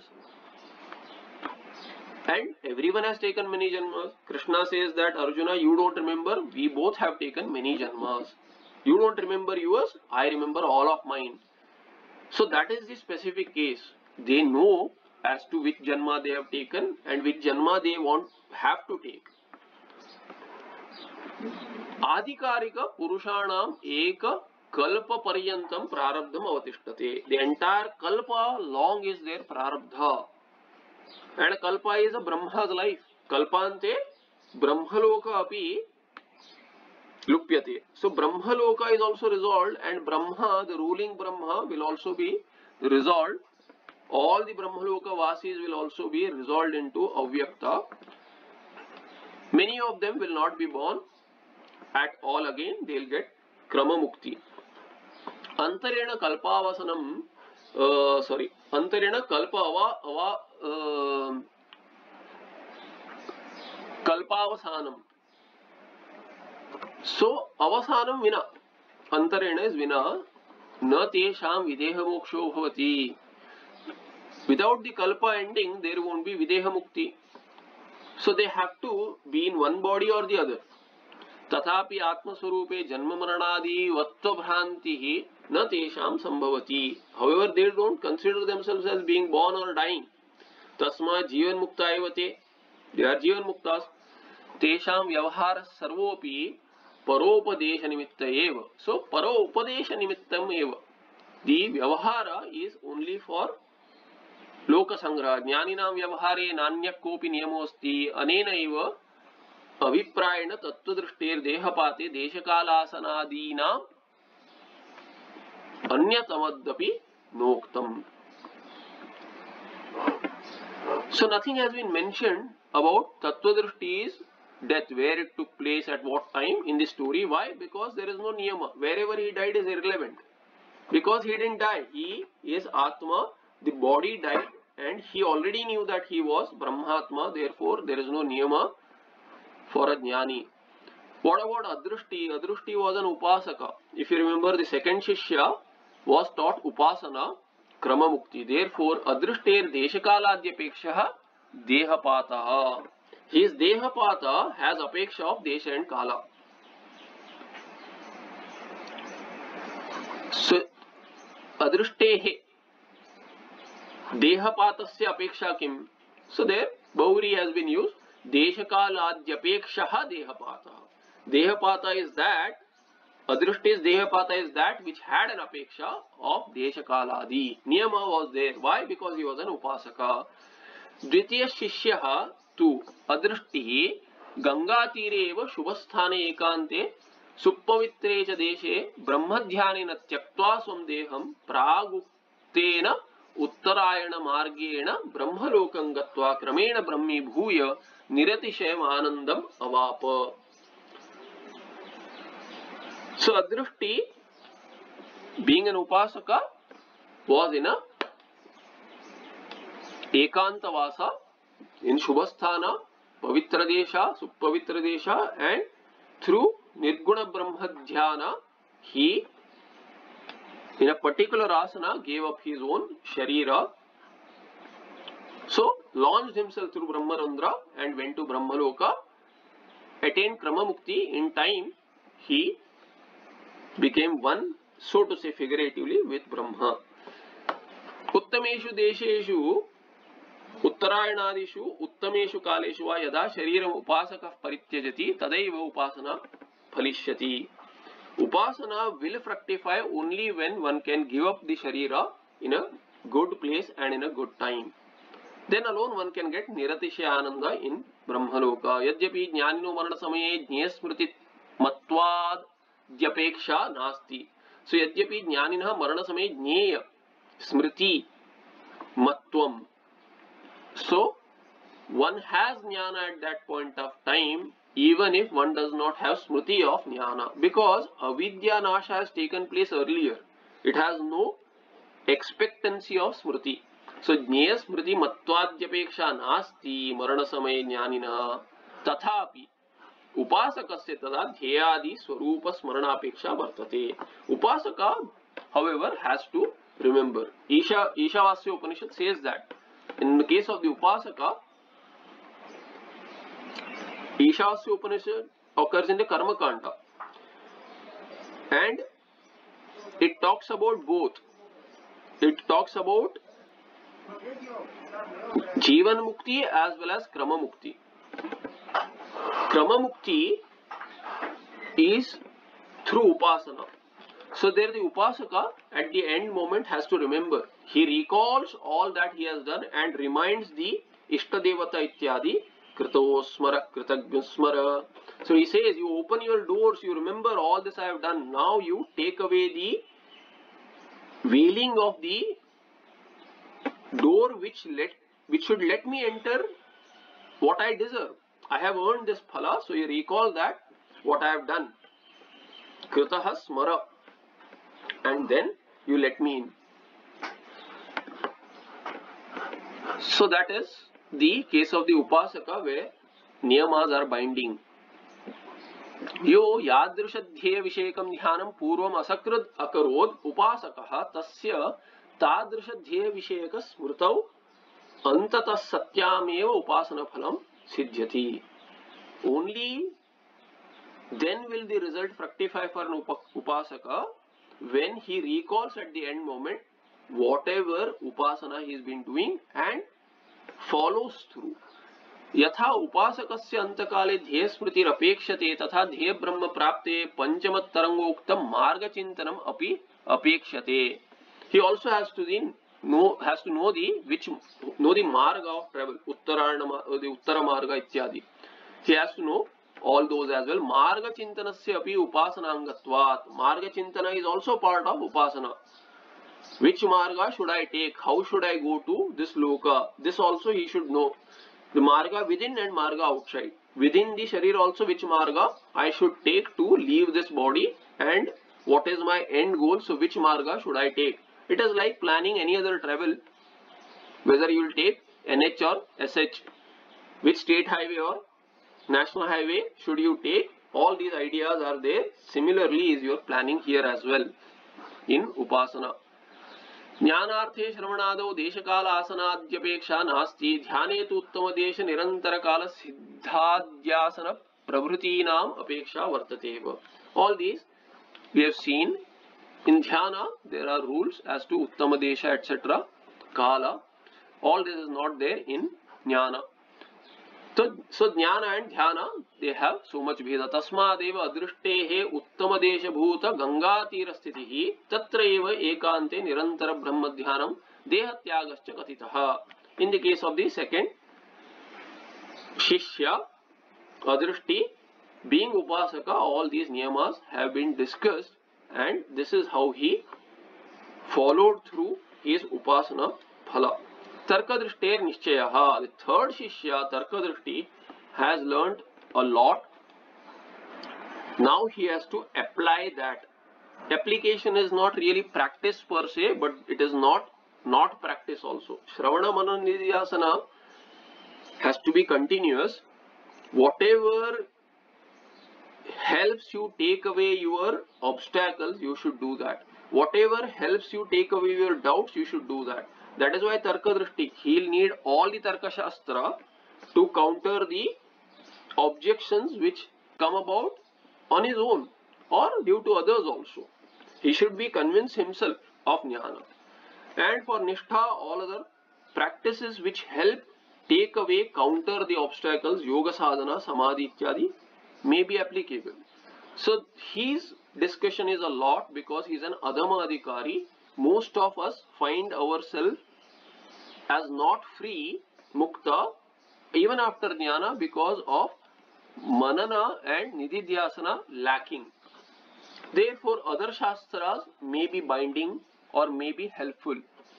And everyone has taken many janmas. Krishna says that Arjuna, you don't remember, we both have taken many janmas. You don't remember yours, I remember all of mine. So that is the specific case. They know as to which janma they have taken and which janma they have to take. Adhikarika Purushanam Eka Kalpa Paryantam Prarabdham Avatishtate. The entire Kalpa long is their Prarabdha. And Kalpa is a Brahma's life. Kalpante Brahmaloka api Lupyate. So Brahmaloka is also resolved and Brahma, the ruling Brahma, will also be resolved. All the Brahmaloka Vasis will also be resolved into Avyakta. Many of them will not be born at all again. They will get Krama Mukti. Antarena Kalpavasanam Antarena Kalpavasanam. So Avasanam Vina. Antarena is Vina. Na Tesham Videha Moksho Bhavati. Without the Kalpa ending, there won't be Videha Mukti. So they have to be in one body or the other. Tathapi Atma Swarupe Janma Maranadi Vattva Bhrantihi Na Tesham Sambhavati. However, they don't consider themselves as being born or dying. Tasma Jivan Mukta Evate. They are Jivan Muktas. Tesham Vyavahara Sarvopi Paropadesha Nimitta Eva. So Paropadesha Nimittam Eva. The Vyavahara is only for Loka Sangraha. Jnaninam Vyavahare Nanya Kopi Niyamosti Anena Eva Aviprayana Tattva-drishter Dehapate Deshakalasanadina Anyatamaddapi Noktam. So nothing has been mentioned about Tattva-drishti's death, where it took place, at what time in the story. Why? Because there is no niyama. Wherever he died is irrelevant. Because he didn't die. He is Atma. The body died and he already knew that he was Brahmatma. Therefore, there is no niyama for a jnani. What about Adrushti? Adrushti was an upasaka. If you remember, the second Shishya was taught upasana krama mukti. Therefore, Adrushter deshakaladhyapekshaha dehapataha. His dehapata has apeksha of desha and kala. So, Adrushte dehapatasya apeksha kim? So there Bauri has been used. Deshakaladhyapekshaha dehapata. Dehapata is that, Adrushti's dehapata is that which had an apeksha of deshakaladi. Niyama was there. Why? Because he was an upasaka. Dvitiya shishyaha tu adrushtihi Ganga tire eva shubhasthane ekante Suppavitre cha deshe brahmadhyanena tyaktva swam deham praguktena uttarayana margena brahmalokam gatva kramena brahmi bhuya niratishayam anandam avapa. So Adrushti, being an upasaka, was in a ekantavasa in Shubhasthana, Pavitra Desha, Suppavitra Desha, and through Nirguna Brahma Dhyana, he in a particular asana gave up his own Sharira. So launched himself through Brahmarandra and went to Brahmaloka, attained Krama Mukti. In time, he became one, so to say figuratively, with Brahma. Uttameshu Desheshu Uttarayanadishu Uttameshu Kaleshu va yada Shariram Upasakah Parityajati Tadaiva Upasana Phalishyati. Upasana will fructify only when one can give up the Sharira in a good place and in a good time. Then alone one can get Niratishya Ananda in Brahmaloka. Yadyapi Jnanino Marana Samaye Jnayasmriti Matvad Dyapeksha Nasti. So Yadyapi Jnanina Marana Samaye Jnaya Smriti Matvam. So one has jnana at that point of time, even if one does not have smriti of jnana, because avidya nasha has taken place earlier. It has no expectancy of smriti. So jnaya smriti mattvadyapeksha nasti marana samaye jnanina tathapi upasakasya tada dhyayadi swarupa smaranapeksha vartate. Upasaka, however, has to remember. Ishavasya Upanishad says that in the case of the upasaka, Ishavasya Upanishad occurs in the Karma Kanda, and it talks about both. It talks about Jivan Mukti as well as Krama Mukti. Krama Mukti is through Upasana. So there the Upasaka at the end moment has to remember. He recalls all that he has done and reminds the Ishtadevata Ityadi Kritosmara, Kritagnyasmara. So he says, you open your doors, you remember all this I have done. Now you take away the veiling of the door which should let me enter what I deserve. I have earned this phala, so you recall that what I have done. Kritaha smara. And then you let me in. So that is the case of the Upasaka where niyamas are binding. Yo yadrishadhyeya vishekam dhyanam purvam asakrad akarod upasakaha tasya tadrishadhyeya visheka smrtau antatas satyameva upasana phalam siddhyati. Only then will the result fructify for an upasaka when he recalls at the end moment whatever upasana he has been doing and follows through. Yatha upasakasya antakale dhyeya smriti apekshate tatha dhyeya brahma prapte panchamat tarangoktam marga chintanam api apekshate. He also has to know the marga of travel, the uttara marga ityadi. He has to know all those as well. Marga chintanasya api upasanangatvat. Marga chintana is also part of upasana. Which marga should I take? How should I go to this loka? This also he should know. The marga within and marga outside. within the sharir also which marga I should take to leave this body, and what is my end goal, so which marga should I take. It is like planning any other travel, whether you will take NH or SH, which state highway or national highway should you take. All these ideas are there. Similarly is your planning here as well in upasana. ज्ञानार्थे श्रवणादौ देशकाल आसनाद्यपेक्षा नास्ति, ध्याने तु उत्तम देश निरंतर काल सिद्धाद्यासन प्रभृतीनाम अपेक्षा वर्ततेव. All these we have seen. In dhyana there are rules as to uttama desha etc. Kala. All this is not there in jnana. So jnana and dhyana, they have so much bheda. Tasmadeva adrishtehe uttama desha bhuta ganga tira sthitihi tatra eva ekante nirantara brahma dhyanam deha tyagascha kathitaha. In the case of the second shishya, adrishti, being upasaka, all these niyamas have been discussed, and this is how he followed through his upasana phala. Tarkadrishter nishchayaha. The third shishya, Tarkadrishti, has learnt a lot. Now he has to apply that. Application is not really practice per se, but it is not practice also. Shravana Manana Nidhyasana has to be continuous. Whatever helps you take away your obstacles, you should do that. Whatever helps you take away your doubts, you should do that. That is why Tarka Drishti, he will need all the Tarka Shastra to counter the objections which come about on his own or due to others also. He should be convinced himself of Jnana. And for Nishtha, all other practices which help take away, counter the obstacles, Yoga Sadhana, Samadhi Ityadi, may be applicable. So his discussion is a lot because he is an Adama Adhikari. Most of us find ourselves as not free, mukta, even after jnana because of manana and nididhyasana lacking. Therefore, other shastras may be binding or may be helpful.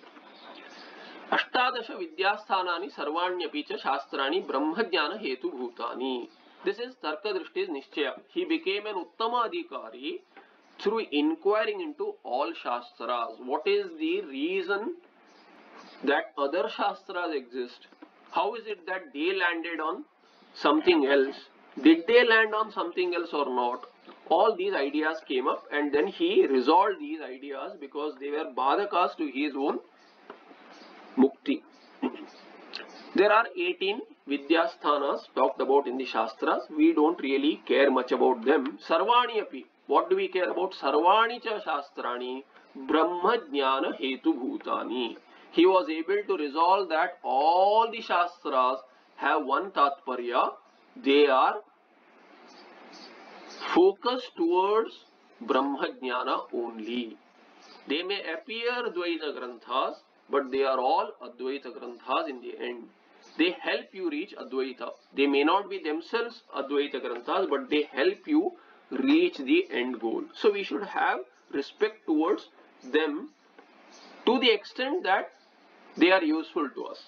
Ashtadasha vidyasthanani sarvanyapi cha shastrani brahmajnana hetu bhutani. This is Tarka Drishti's Nishchaya. He became an Uttama Adhikari through inquiring into all shastras. What is the reason that other shastras exist? How is it that they landed on something else? Did they land on something else or not? All these ideas came up, and then he resolved these ideas because they were badhakas to his own mukti. There are 18 vidyasthanas talked about in the shastras. We don't really care much about them. Sarvani api. What do we care about? Sarvani cha shastrani brahma jnana hetu bhutani. He was able to resolve that all the shastras have one tatparya. They are focused towards brahma jnana only. They may appear Dvaita Granthas, but they are all Advaita Granthas in the end. They help you reach Advaita. They may not be themselves Advaita Granthas, but they help you reach the end goal. So we should have respect towards them to the extent that they are useful to us.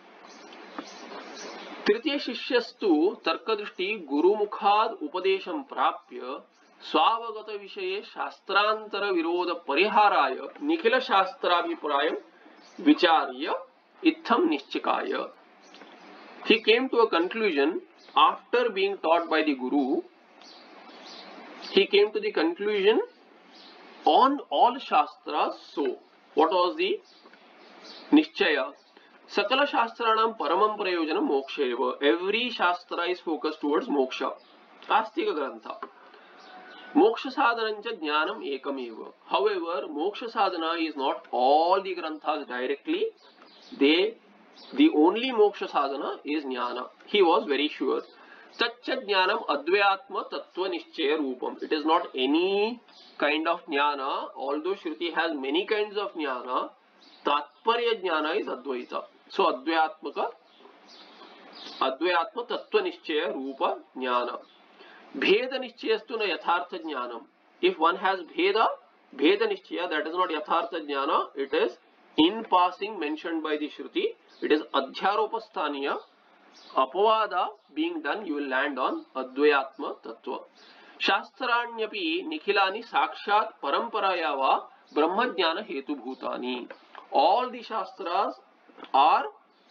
Tritiya Shishyastu Tarkadrishti Guru Mukhad Upadesham Prapya Swavagata Vishaye Shastrantara Viroda Pariharaya Nikhila Shastrabhiprayam Vicharya Itham Nishchikaya. He came to a conclusion after being taught by the Guru. He came to the conclusion on all shastras. So, what was the Nishchaya? Sakala Shastranam Paramam Prayojanam Moksha eva. Every shastra is focused towards moksha. Astika Grantha. Moksha Sadhanancha Jnanam Ekam eva. However, moksha sadhana is not all the granthas directly. The only moksha sadhana is jnana. He was very sure. Tacha jnanam advyatma tattva nishchaya rupam. It is not any kind of jnana. Although Shruti has many kinds of jnana, tatparya jnana is advaita. So advyatma tattva nishchaya rupa jnana. Bheda nishchayastu na yathartha jnanam. If one has bheda nishchaya, that is not yathartha jnana. It is in passing mentioned by the Shruti. It is adhyarupasthaniya. apavada being done, you will land on Advayatma Tattva. Shastranyaphi nikhilani sakshat paramparaya va brahmajnana hetu bhutani. All the Shastras are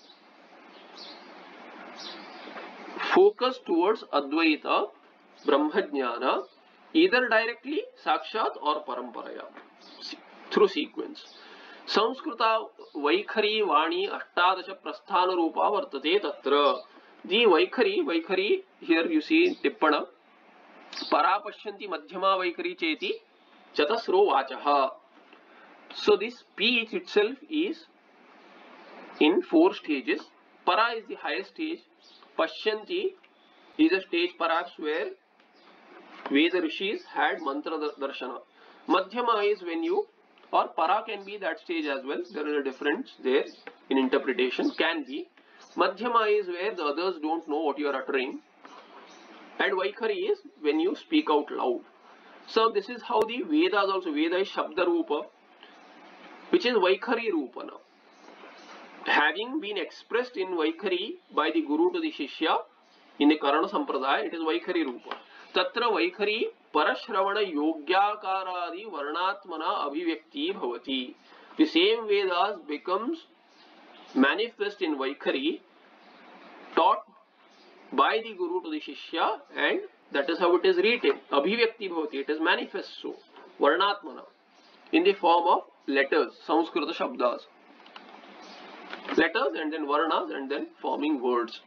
focused towards Advaita, Brahmajnana, either directly, Sakshat or Paramparaya, through sequence. Samskrita Vaikhari Vani Ashtadasha Prasthana Rupa Vartate Tatra. The Vaikhari, here you see Tippana, Parapashyanti Madhyama Vaikhari Cheti Chatasro Vachaha. So this speech itself is in 4 stages. Para is the highest stage. Pashyanti is a stage perhaps where Veda Rishis had mantra darshana. Madhyama is when you, or para can be that stage as well. There is a difference there in interpretation. Can be. Madhyama is where the others don't know what you are uttering. And Vaikhari is when you speak out loud. So this is how the Vedas also. Veda is Shabda Rupa, which is Vaikhari Rupa now. Having been expressed in Vaikhari by the Guru to the Shishya in the Karana Sampradaya, it is Vaikhari Rupa. Tatra Vaikhari Parashravana Yogyakaradi Varnatmana Abhivyakti Bhavati. The same Vedas becomes manifest in Vaikhari, taught by the Guru to the Shishya, and that is how it is written. Abhivyakti Bhavati, it is manifest so. Varnatmana, in the form of letters, Samskrita Shabdas. Letters and then Varnas and then forming words.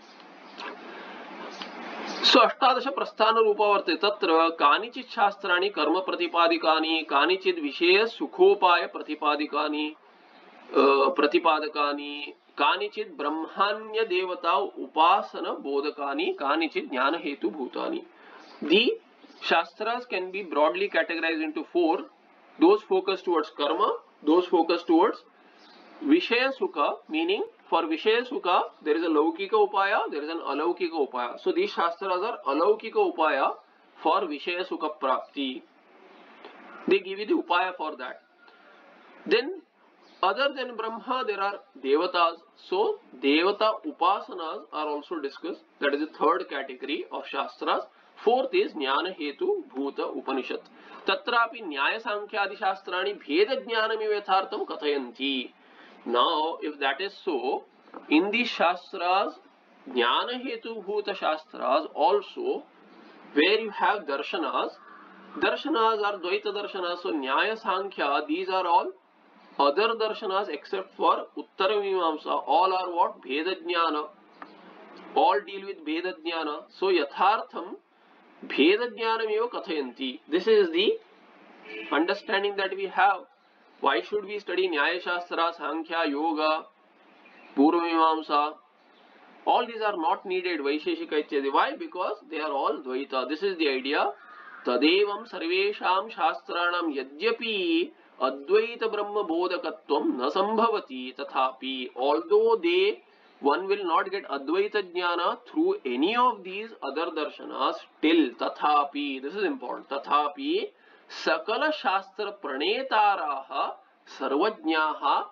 So Ashtadasha Prasthana Rupa Varte Tatra Kanichit Shastrani Karma Pratipadikani Kanichit Vishaya Sukhopaya Pratipadikani Pratipadakani Kanichit Brahmanya Devata Upasana Bodhakani Kanichit Jnana Hetu Bhutani. The Shastras can be broadly categorized into 4. Those focused towards karma, those focused towards Vishaya Sukha, meaning for Vishaya Sukha there is a Laukika Upaya, there is an Alaukika Upaya. So these Shastras are Alaukika Upaya for Vishaya Sukha Prapti. They give you the Upaya for that. Then other than Brahma there are Devatas. So Devata Upasanas are also discussed. That is the 3rd category of Shastras. 4th is Jnana Hetu Bhuta Upanishad. Tatrapi Nyaya Sankhya Shastrani Bheda Jnanam Yathartam Kathayanti. Now, if that is so, in the Shastras, Jnana Hetu Bhuta Shastras also, where you have Darshanas, Darshanas are Dvaita Darshanas, so Nyaya Sankhya, these are all other Darshanas except for Uttara Mimamsa, all are what? Bheda Jnana, all deal with Bheda Jnana. So, Yathartham, Bheda Jnanam eva Kathayanti. This is the understanding that we have. Why should we study Nyaya Shastra, Sankhya, Yoga, Purva Mimamsa? All these are not needed, Vaisheshika Ityadi. Why? Because they are all Dvaita. This is the idea. Tadevam Sarvesham Shastranam Yadyapi Advaita Brahma Bodhakatvam Na Sambhavati Tathapi. Although one will not get Advaita Jnana through any of these other darshanas, till Tathapi, this is important, Tathapi Sakala Shastra Pranetaraha Sarvajnyaha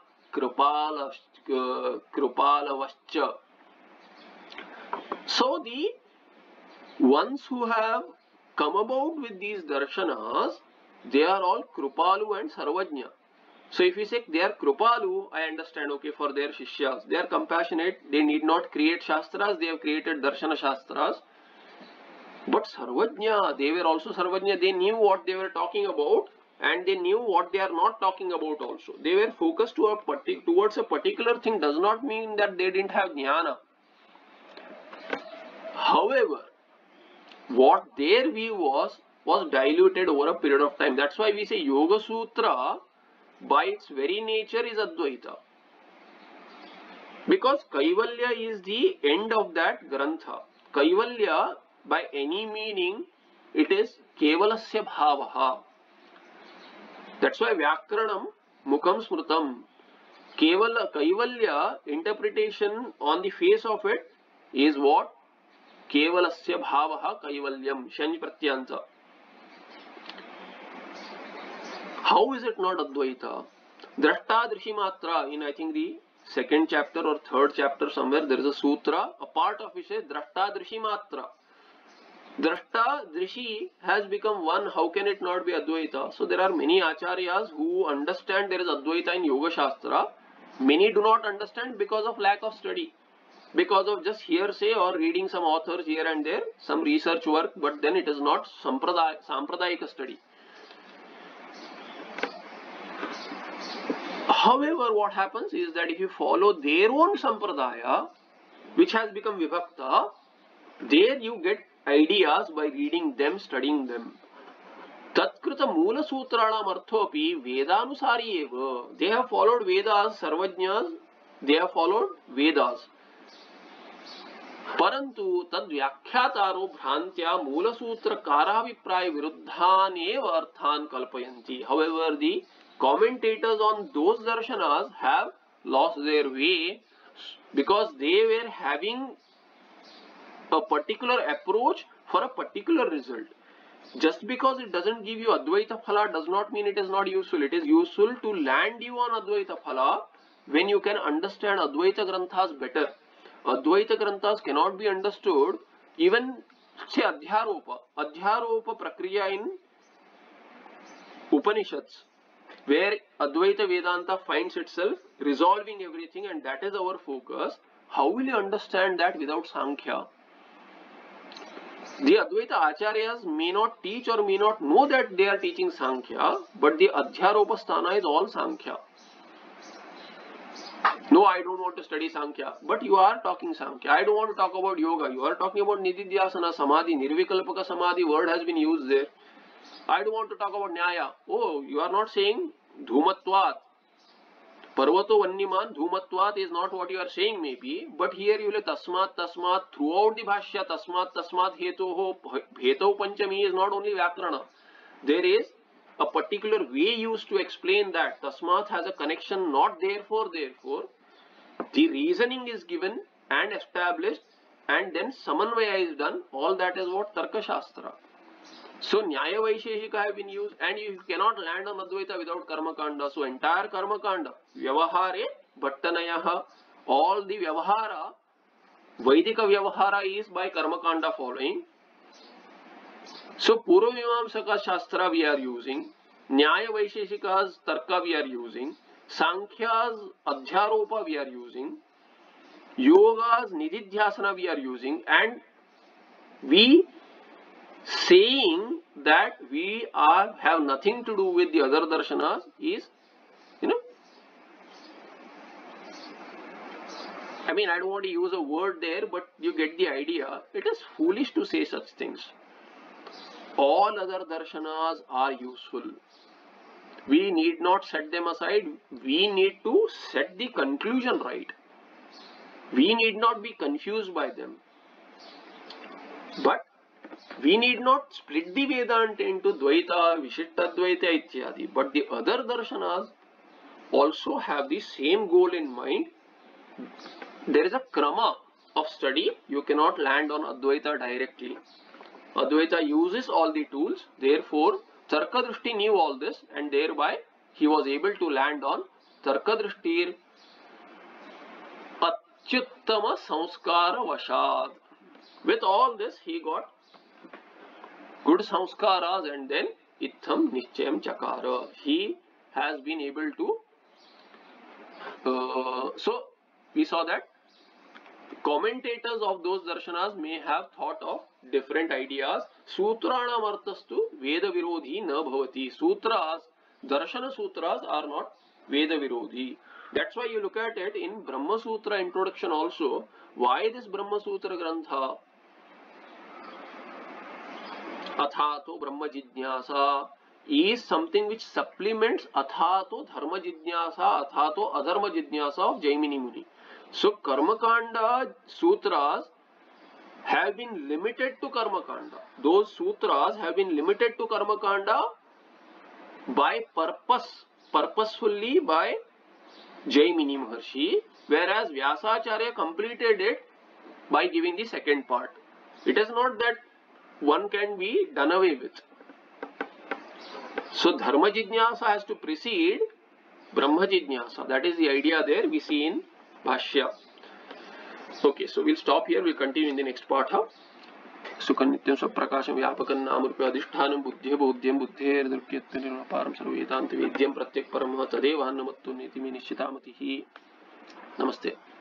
Kripalavascha. So the ones who have come about with these darshanas, they are all Kripalu and Sarvajna. So if you say they are Kripalu, I understand, okay, for their Shishyas. They are compassionate, they need not create Shastras, they have created Darshana Shastras. But Sarvajna, they were also Sarvajna, they knew what they were talking about and they knew what they are not talking about also. They were focused towards a particular thing, does not mean that they didn't have Jnana. However, what their view was diluted over a period of time. That's why we say Yoga Sutra by its very nature is Advaita. Because Kaivalya is the end of that Grantha. Kaivalya, by any meaning, it is Kevalasya Bhavaha. That's why Vyakranam Mukham Smrutam. Kaivalya interpretation on the face of it is what? Kevalasya Bhavaha Kaivalyam. Shanj Pratyanta. How is it not Advaita? Drashta Drishimatra in I think the second chapter or third chapter somewhere, there is a sutra, a part of it says Drashta Drishi Matra. Drashta Drishi has become one, how can it not be Advaita? So there are many acharyas who understand there is Advaita in Yoga Shastra. Many do not understand because of lack of study, because of just hearsay or reading some authors here and there, some research work, but then it is not Sampradayika study. However, what happens is that if you follow their own Sampradaya, which has become Vibhakta, there you get ideas by reading them, studying them. Tatkrita Moola Sutranam Arthopi Vedanusari eva. They have followed Vedas, Sarvajñas, they have followed Vedas. Parantu tad vyakhyataro bhrantya Moola Sutra Karavipraya Viruddhan eva arthan kalpayanti. However, the commentators on those darshanas have lost their way because they were having a particular approach for a particular result. Just because it doesn't give you Advaita Phala does not mean it is not useful. It is useful to land you on Advaita Phala when you can understand Advaita Granthas better. Advaita Granthas cannot be understood even say Adhyaropa Prakriya in Upanishads, where Advaita Vedanta finds itself resolving everything and that is our focus. How will you understand that without Sankhya? The Advaita Acharyas may not teach or may not know that they are teaching Sankhya, but the Adhyaropa Sthana is all Sankhya. No, I don't want to study Sankhya, but you are talking Sankhya. I don't want to talk about yoga. You are talking about Nididhyasana, Samadhi, Nirvikalpaka Samadhi, word has been used there. I don't want to talk about Nyaya. Oh, you are not saying Dhumatvat. Parvato Vanniman, Dhumatvat is not what you are saying maybe, but here you will Tasmat, Tasmat, throughout the Bhashya, Tasmat, Tasmat, Hetoho, Hetoh Panchami is not only Vyakarana. There is a particular way used to explain that. Tasmat has a connection, not therefore, therefore. The reasoning is given and established and then Samanvaya is done. All that is what Tarka Shastra. So Nyaya Vaisheshika have been used and you cannot land on Advaita without Karma Kanda. So entire Karma Kanda, Vyavahare, Bhattanayaha, all the Vyavahara, Vaidika Vyavahara is by Karma Kanda following. So Purva Mimamsaka Shastra we are using, Nyaya Vaisheshika's Tarka we are using, Sankhya's Adhyaropa we are using, Yoga's Nididhyasana we are using, and we saying that we have nothing to do with the other darshanas is, I mean, I don't want to use a word there, but you get the idea. It is foolish to say such things. All other darshanas are useful. We need not set them aside. We need to set the conclusion right. We need not be confused by them. But we need not split the Vedanta into Dvaita, Vishitta Dvaita, Ityadi. But the other darshanas also have the same goal in mind. There is a krama of study. You cannot land on Advaita directly. Advaita uses all the tools. Therefore, Tarkadrishti knew all this and thereby he was able to land on Tarkadrishtir Achyuttama Samskara Vashad. With all this, he got good samskaras and then Itham Nischayam Chakara. He has been able to. So, we saw that commentators of those darshanas may have thought of different ideas. Sutranam arthastu Veda Virodhi na bhavati. Sutras, Darshana Sutras are not Veda Virodhi. That's why you look at it in Brahma Sutra introduction also. Why this Brahma Sutra Grantha? Athato Brahma Jidnyasa is something which supplements Athato Dharma Jidnyasa, Athato Adharma Jidnyasa of Jaimini Muni. So Karmakanda Sutras have been limited to Karmakanda. Those Sutras have been limited to Karmakanda by purposefully by Jaimini Maharshi, whereas Vyasacharya completed it by giving the second part. It is not that one can be done away with. So Dharma Jidnyasa has to precede Brahma Jidnyasa. That is the idea there we see in bhashya. Okay, so we'll stop here. We'll continue in the next part. सुखनित्यं स्वप्रकाशं व्यापकं नामरूपे अधिष्ठानं बुद्धिः बोध्यं बुद्धेर्दृक्यत्वं निर्वापारं सर्ववेदान्तवेद्यं प्रत्यक् परमः तदेव अन्नमत्तु नेति मे निश्चितामतिः. नमस्ते.